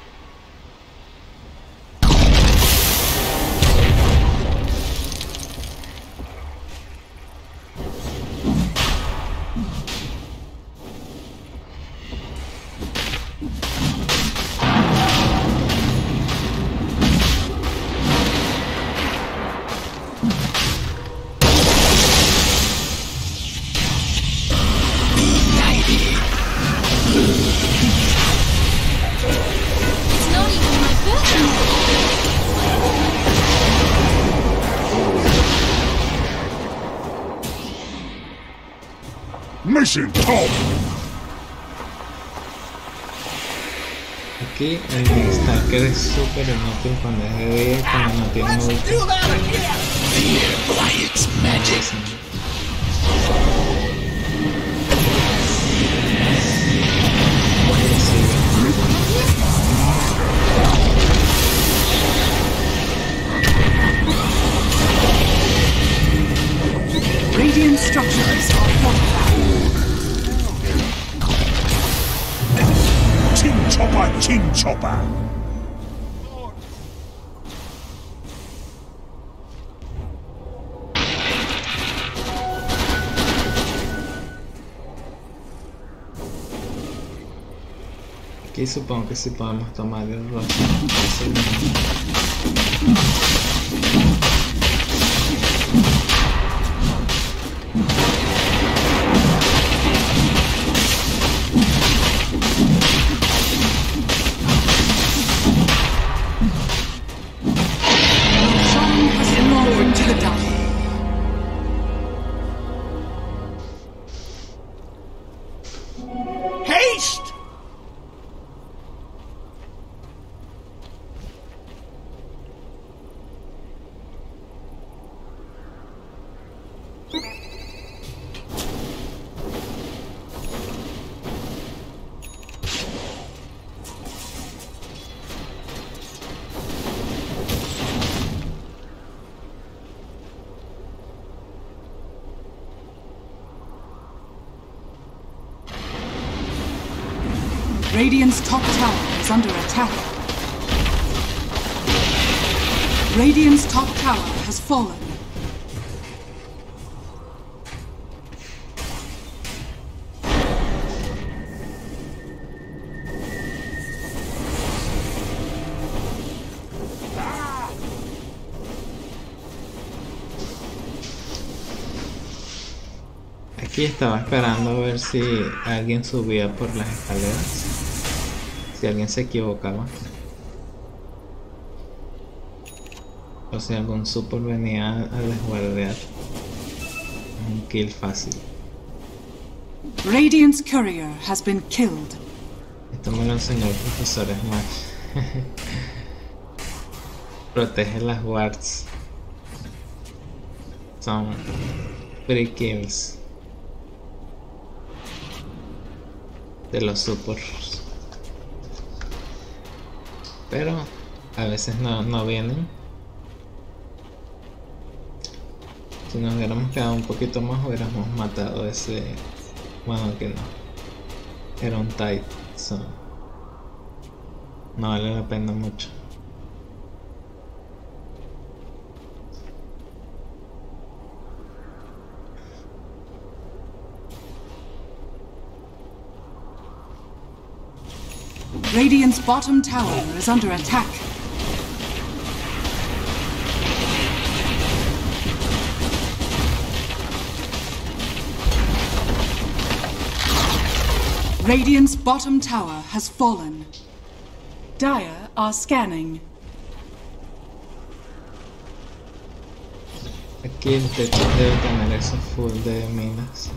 It's not even my birthday. Mission top! Aquí el Night Stalker es súper inútil cuando es de día y cuando no tiene ulti. Fear quiets magic. King Chopper! Aquí supongo que sí podemos tomar el rojo. Sean has fallen to the dark. Haste! Radiant's top tower is under attack. Radiant's top tower has fallen. Aquí estaba esperando a ver si alguien subía por las escaleras. Si alguien se equivocaba. O si algún support venía a desguardear. Un kill fácil. Radiant's courier has been killed. Esto me lo enseñó el profesor Smash. Protege las wards. Son free kills de los supports. Pero a veces no vienen. Si nos hubiéramos quedado un poquito más hubiéramos matado ese. Bueno, que no. Era un tight, so no vale la pena mucho. Radiant's bottom tower is under attack. Radiant's bottom tower has fallen. Dire are scanning. Aquí el techo debe tener eso full de minas.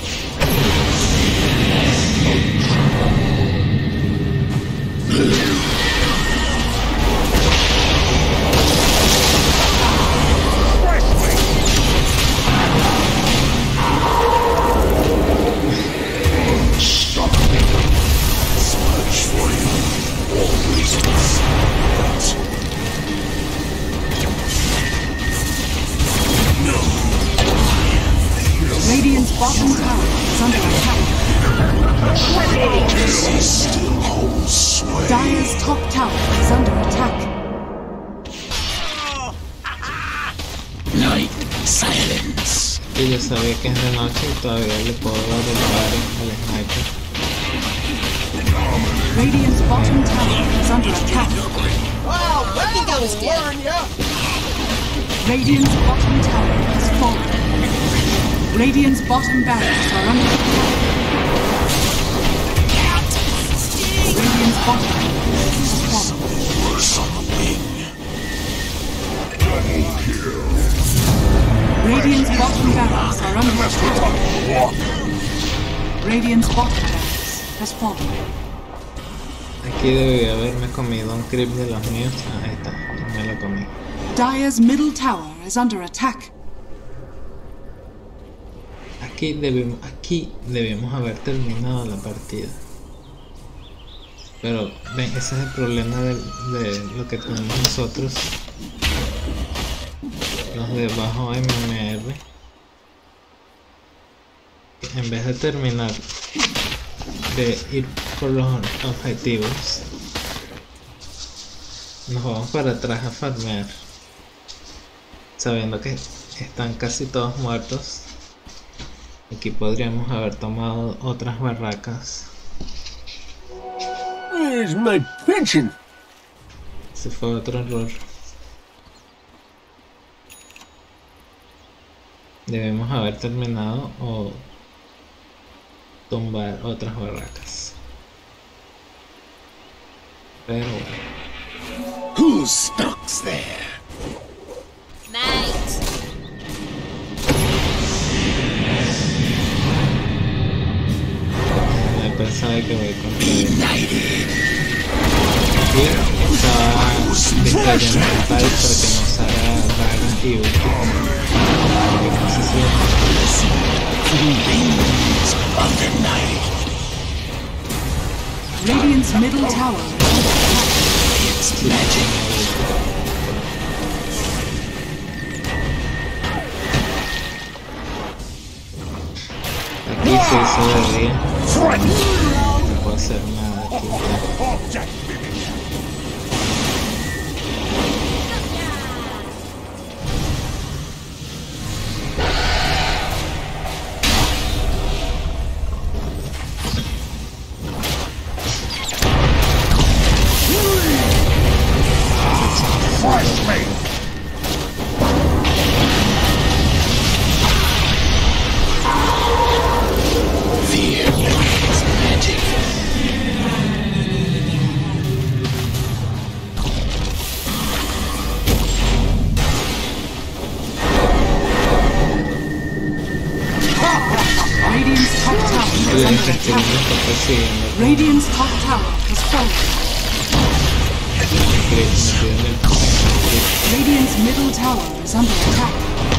Radiant's bottom tower is under attack. Dire's top tower is under attack. Night silence. Y yo sabía que es de noche y todavía le puedo dar el paro al sniper. Radiant's bottom tower is under attack. Oh, I think I was warn ya! Radiant's bottom tower has fallen. Radiant's bottom barracks are under attack. Radiant's bottom barracks has fallen. Worse on the wing. Radiant's bottom barracks are under attack. Radiant's bottom barracks has fallen. Aquí debí haberme comido un creep de los míos. Ahí está, me lo comí. Dire's middle tower is under attack. Aquí debimos haber terminado la partida. Pero ven, ese es el problema de lo que tenemos nosotros, los de bajo MMR. En vez de terminar de ir por los objetivos, Nos vamos para atrás a farmear, sabiendo que están casi todos muertos. Aquí podríamos haber tomado otras barracas. Where's my pension? Ese fue otro error. Debemos haber terminado o tumbar otras barracas. Pero bueno. Who stalks there? Mate. No pensaba que voy contra él. Y estaba distrayendo el pal para que no usara daga y ulti. No sé si Of the night. Radiant's middle tower. It's magic. aquí se hizo de día. No puedo hacer nada aquí. Fear is magic. Radiant's top tower is La under gente me attack. está persiguiendo. Radiant's top tower has fallen. Radiant's middle tower is under attack.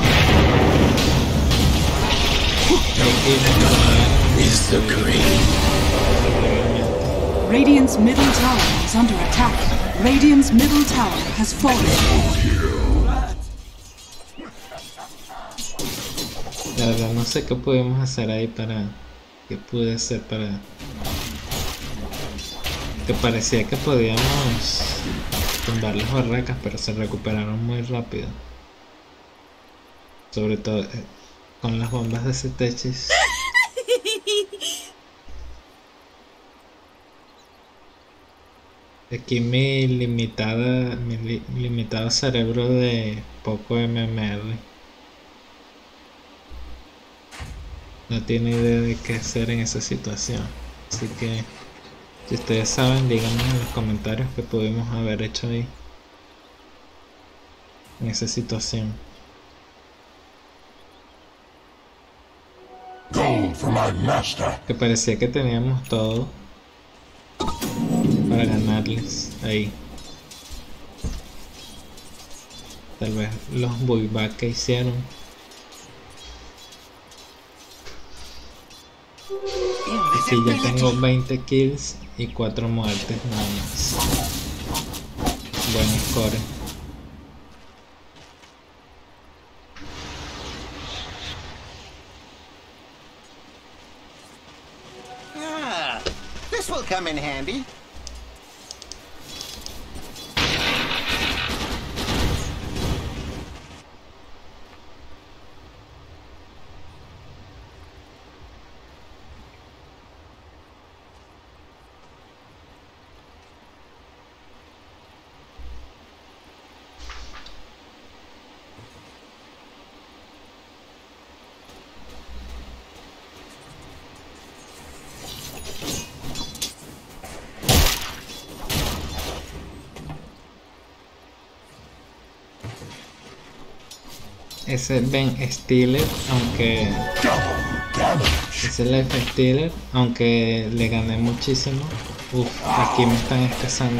Is the green. Radiant's middle tower is under attack. Radiant's middle tower has fallen. La verdad no sé qué podemos hacer ahí para... ¿Qué pude hacer para...? Que parecía que podíamos tumbar las barracas, pero se recuperaron muy rápido. Sobre todo con las bombas de Setechis. Aquí mi limitado cerebro de poco MMR no tiene idea de qué hacer en esa situación. Así que si ustedes saben, díganme en los comentarios qué pudimos haber hecho ahí en esa situación. Gold for my master. Que parecía que teníamos todo para ganarles ahí. Tal vez los bullback que hicieron. Aquí ya tengo 20 kills y 4 muertes nada más. Buen score. Ah, this will come in handy. Ese Ben Stiller, aunque ese Life Stealer, aunque le gané muchísimo. Uf, aquí me están escasando.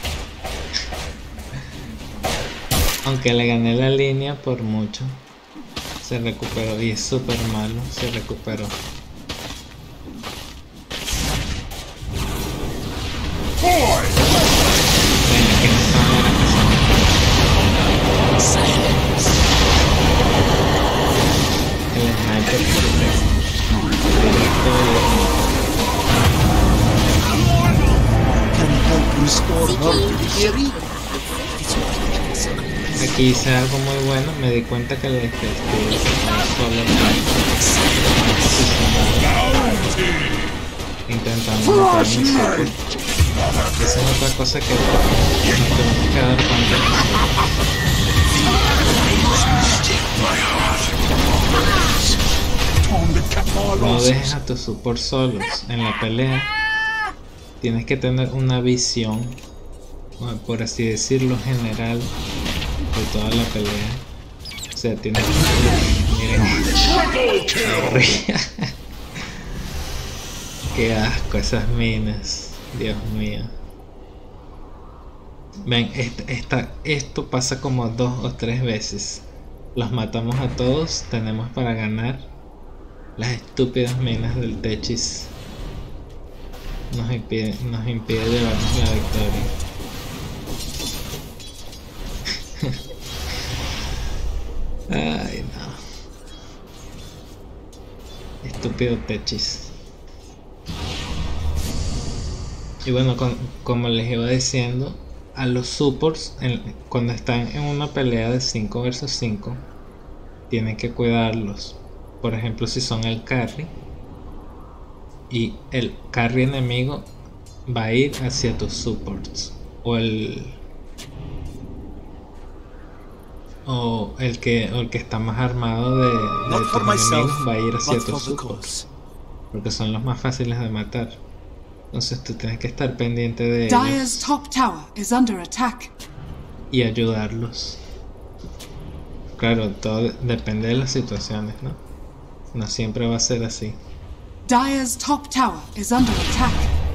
Aunque le gané la línea por mucho, se recuperó y es súper malo, se recuperó. Bueno, que me estaban escasando. El sniper Can help restore her to theory. Aquí hice algo muy bueno, me di cuenta que el efecto solo intentando matar mi super. Esa es otra cosa que nos tenemos que dar cuenta nosotros. No dejes a tus support solos en la pelea. Tienes que tener una visión, por así decirlo, general de toda la pelea. O sea, tienes que... Miren. Qué asco esas minas. Dios mío. Ven, esto pasa como 2 o 3 veces. Los matamos a todos, tenemos para ganar. Las estúpidas minas del Techis nos impide llevarnos la victoria. Ay, no. Estúpido Techis. Y bueno, como les iba diciendo, a los supports, cuando están en una pelea de 5 versus 5, tienen que cuidarlos. Por ejemplo, si son el carry y el carry enemigo va a ir hacia tus supports, o el que está más armado de tus enemigos va a ir hacia tus supports, porque son los más fáciles de matar. Entonces tú tienes que estar pendiente de Dire's top tower is under attack. Y ayudarlos. Claro, todo depende de las situaciones, ¿no? No siempre va a ser así. Dire's top tower is under attack.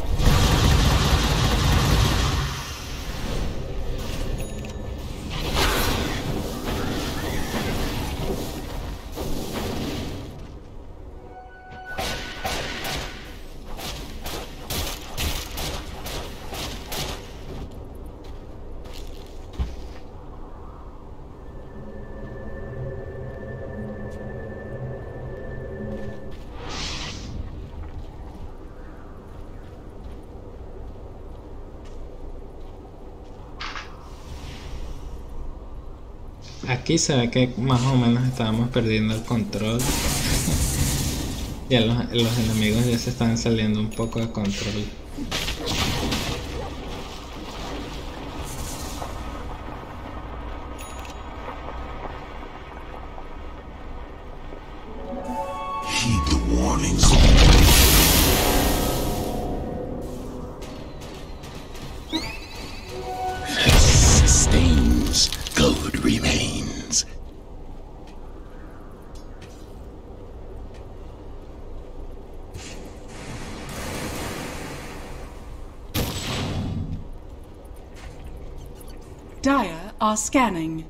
Aquí se ve que más o menos estábamos perdiendo el control. Ya los enemigos ya se están saliendo un poco de control. Heed the warnings. Sustains. Gold remains. Dire are scanning.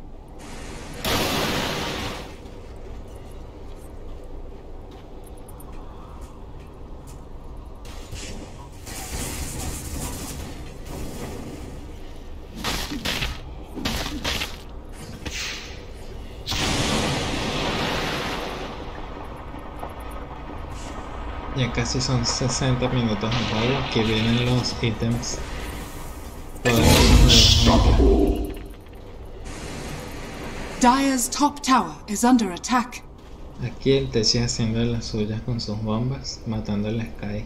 Ya casi son 60 minutos de juego. Aquí vienen los ítems. Dire's top tower is under attack. Aquí el Techis haciendo las suyas con sus bombas, matando el Sky.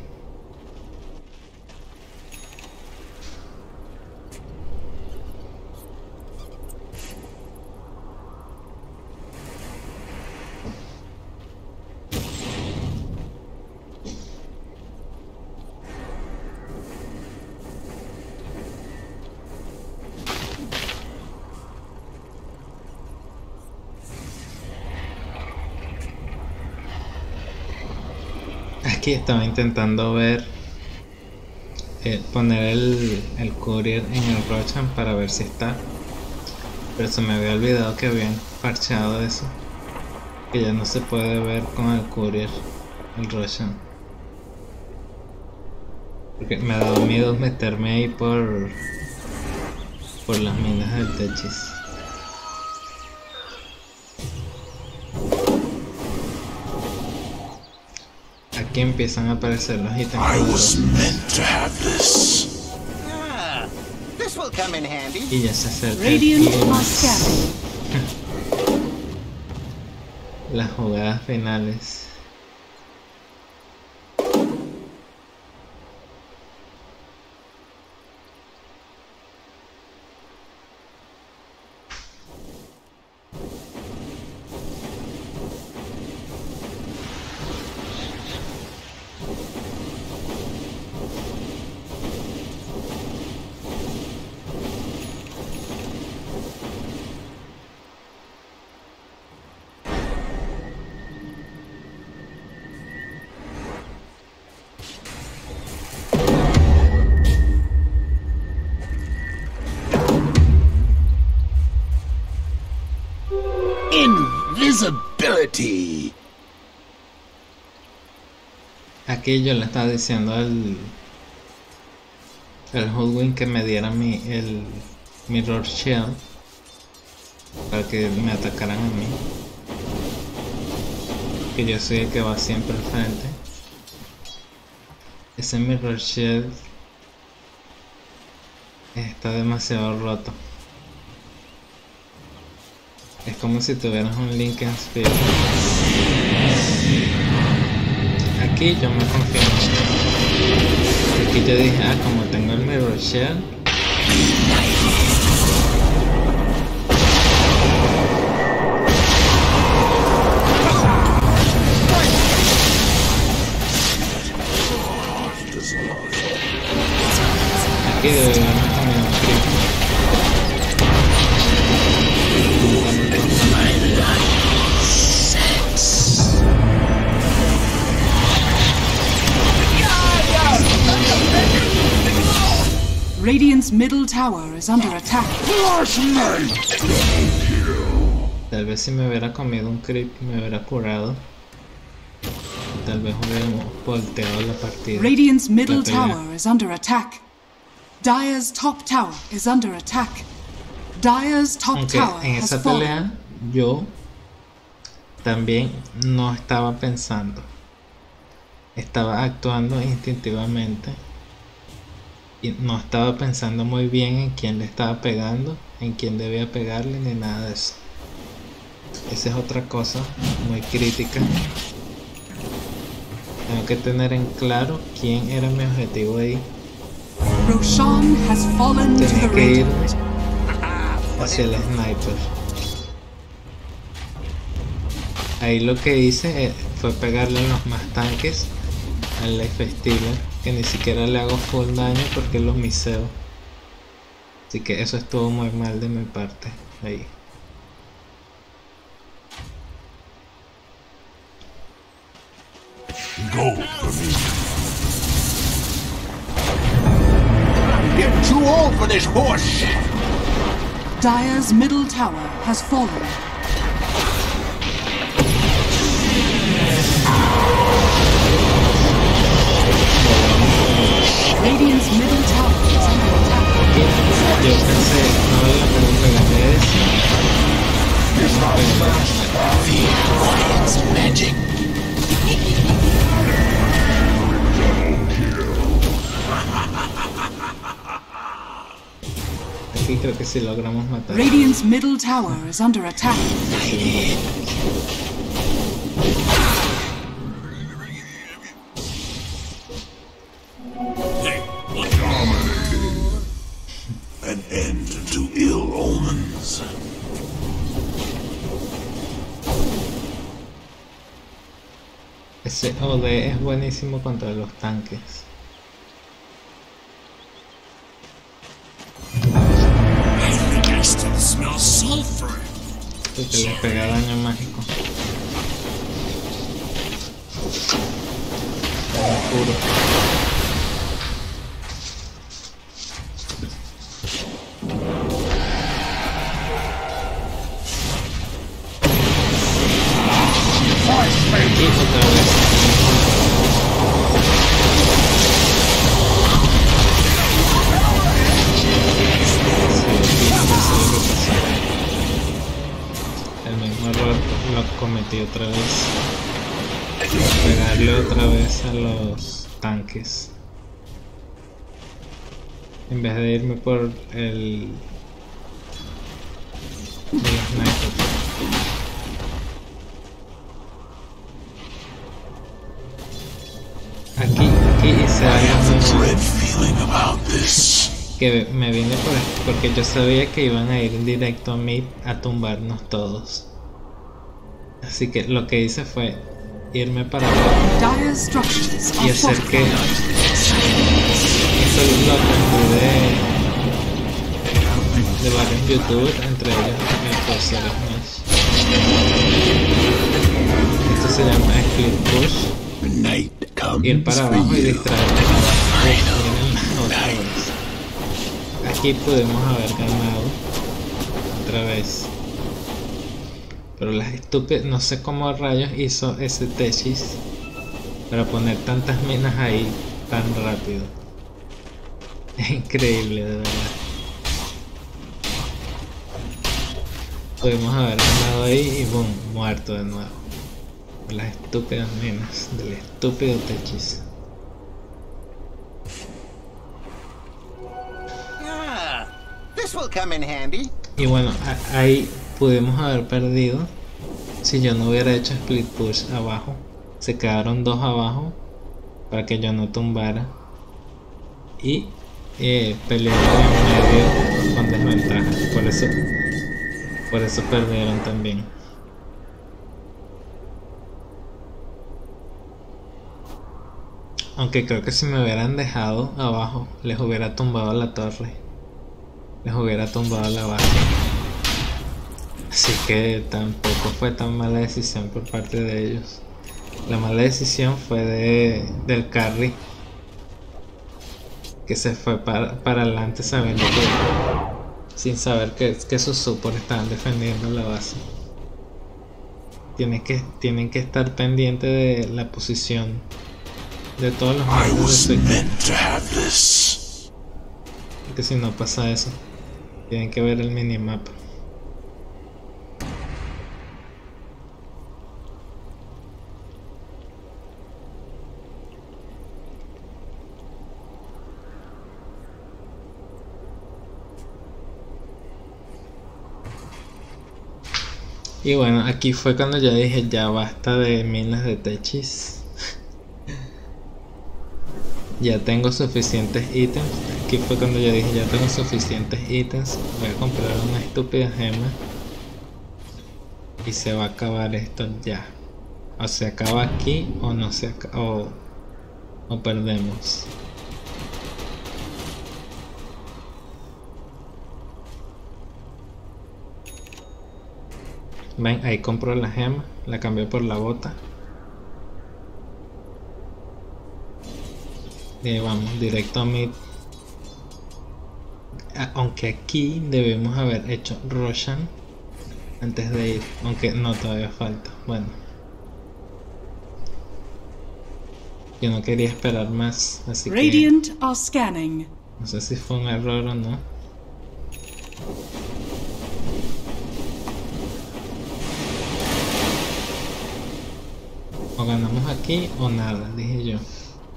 Aquí estaba intentando ver poner el courier en el Roshan para ver si está, pero se me había olvidado que habían parcheado eso, que ya no se puede ver con el courier el Roshan, porque me ha dado miedo meterme ahí por las minas del Techis. Aquí empiezan a aparecer los ítems. I was meant to have this. This will come in handy. Y ya se acerca Radiant el are scanning. las jugadas finales. Invisibility. Aquí yo le estaba diciendo al Hoodwink que me diera el Mirror Shield para que me atacaran a mí, que yo soy el que va siempre al frente. Ese Mirror Shield está demasiado roto. Es como si tuvieras un Lincoln Speed. Aquí yo me confío. Aquí yo dije, como tengo el Mirror Shield, aquí deberíamos tener un crítico. Radiant's middle tower is under attack. Tal vez si me hubiera comido un creep me hubiera curado. Tal vez hubiéramos volteado la partida. Radiant's middle tower is under attack. Dire's top tower is under attack. Dire's top Aunque tower en has esa fallen. pelea yo también no estaba pensando. Estaba actuando instintivamente. Y no estaba pensando muy bien en quién le estaba pegando, en quién debía pegarle, ni nada de eso. Esa es otra cosa muy crítica. Tengo que tener en claro quién era mi objetivo ahí. Roshan has fallen to the Tenía que ir Radiant. hacia el sniper. Ahí lo que hice fue pegarle los más tanques al Life Stealer, que ni siquiera le hago full daño porque lo miseo. Así que eso estuvo muy mal de mi parte ahí. Go for me. I'm getting too old for this horse shit. Dire's middle tower has fallen. Radiant's middle tower is under attack. Yo pensé, no vale la pena pegarle eso. It's magic. Aquí creo que sí logramos matar. Radiant's middle tower is under attack. An end to ill omens. Ese OD es buenísimo contra los tanques. I think I still smell sulfur. Porque les pega daño mágico. Daño puro. Y otra vez. El mismo error lo cometí otra vez. Pegarle otra vez a los tanques en vez de irme por el sniper. aquí hice I have a algo dread feeling about this. que me vine porque yo sabía que iban a ir directo a mí a tumbarnos todos. Así que lo que hice fue irme para abajo Dire structures y are hacer que fortified. eso lo aprendí de varios youtubers, entre ellos Profesores más. Esto se llama split push, The night comes ir para for abajo y you. distraerte. Otra vez. Aquí pudimos haber ganado otra vez, pero las estúpidas, no sé cómo rayos hizo ese Techis para poner tantas minas ahí tan rápido. Es increíble, de verdad. Pudimos haber ganado ahí y boom, muerto de nuevo. Las estúpidas minas del estúpido Techis. Ah, this will come in handy. Y bueno, ahí pudimos haber perdido si yo no hubiera hecho split push abajo. Se quedaron dos abajo para que yo no tumbara y pelearon en medio con desventaja. Por eso perdieron también. Aunque creo que si me hubieran dejado abajo les hubiera tumbado la torre, les hubiera tumbado la base. Así que tampoco fue tan mala decisión por parte de ellos. La mala decisión fue del carry, que se fue para adelante sabiendo sin saber que sus supports estaban defendiendo la base. Tienen que estar pendientes de la posición de todos los I miembros de was su equipo, meant to have this. porque si no pasa eso, tienen que ver el minimapa. Y bueno, aquí fue cuando yo dije ya basta de minas de Techis. Ya tengo suficientes ítems. Aquí fue cuando yo dije ya tengo suficientes ítems. Voy a comprar una estúpida gema y se va a acabar esto ya. O se acaba aquí o no se acaba, o perdemos. Ven, ahí compro la gema, la cambié por la bota. Y vamos directo a mid. Aunque aquí debemos haber hecho Roshan antes de ir, aunque no, todavía falta. Bueno, yo no quería esperar más, así que Radiant are scanning. no sé si fue un error o no. O ganamos aquí o nada, dije yo.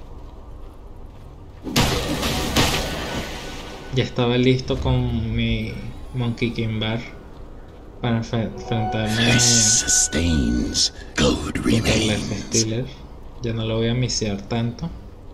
Ya estaba listo con mi Monkey King Bar para enfrentarme This sustains. Gold contra el Life remains. Stealer. Ya no lo voy a misiar tanto.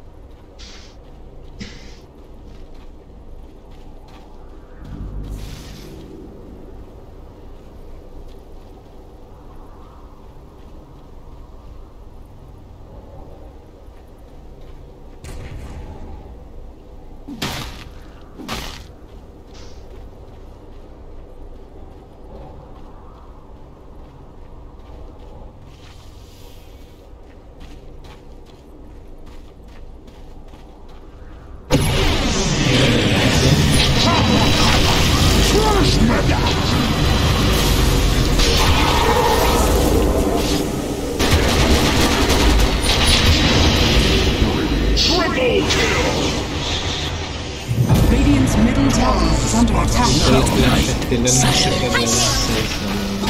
Radiant's middle tower is under attack. El Life Stealer no sé qué relance hizo.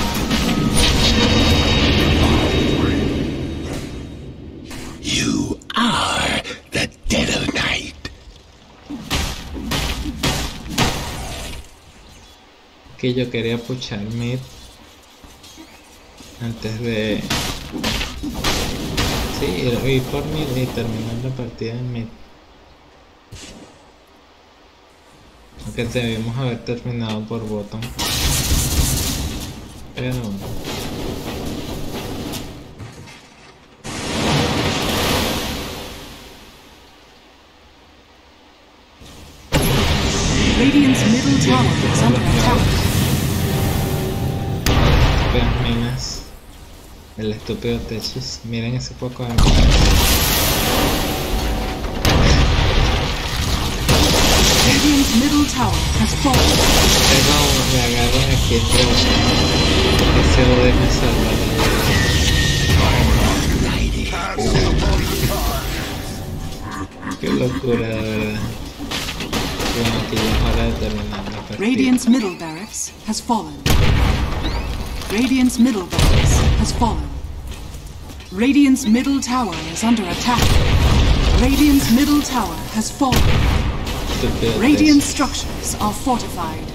You are the dead of night. Que yo quería puchar mid antes de... Sí, ir por mid y terminar la partida en mid. Aunque debimos haber terminado por bottom. Pero Radiant's middle tower is under attack. estúpidas minas. El estúpido Techis. Miren ese poco de Radiant's middle tower has fallen. Pero me agarran aquí entre ese OD me salva la vida. Qué locura, de verdad. Bueno, aquí ya es hora de terminar la partida. Radiant's middle barracks has fallen. Radiant's middle barracks has fallen. Radiant's middle tower is under attack. Radiant's middle tower has fallen. Estúpido Radiant Techis. structures are fortified.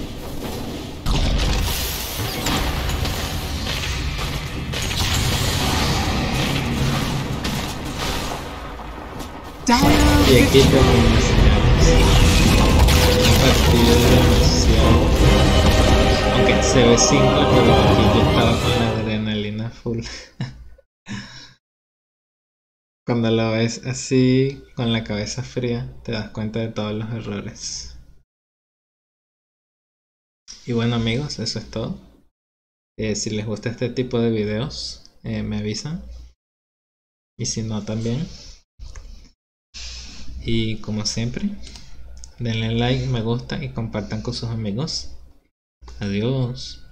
Y Dire aquí termina, señores. Una partida demasiado. Aunque se ve simple, pero aquí yo estaba con la adrenalina full. Cuando lo ves así, con la cabeza fría, te das cuenta de todos los errores. Y bueno amigos, eso es todo. Si les gusta este tipo de videos, me avisan. Y si no también. Y como siempre, denle like, me gusta y compartan con sus amigos. Adiós.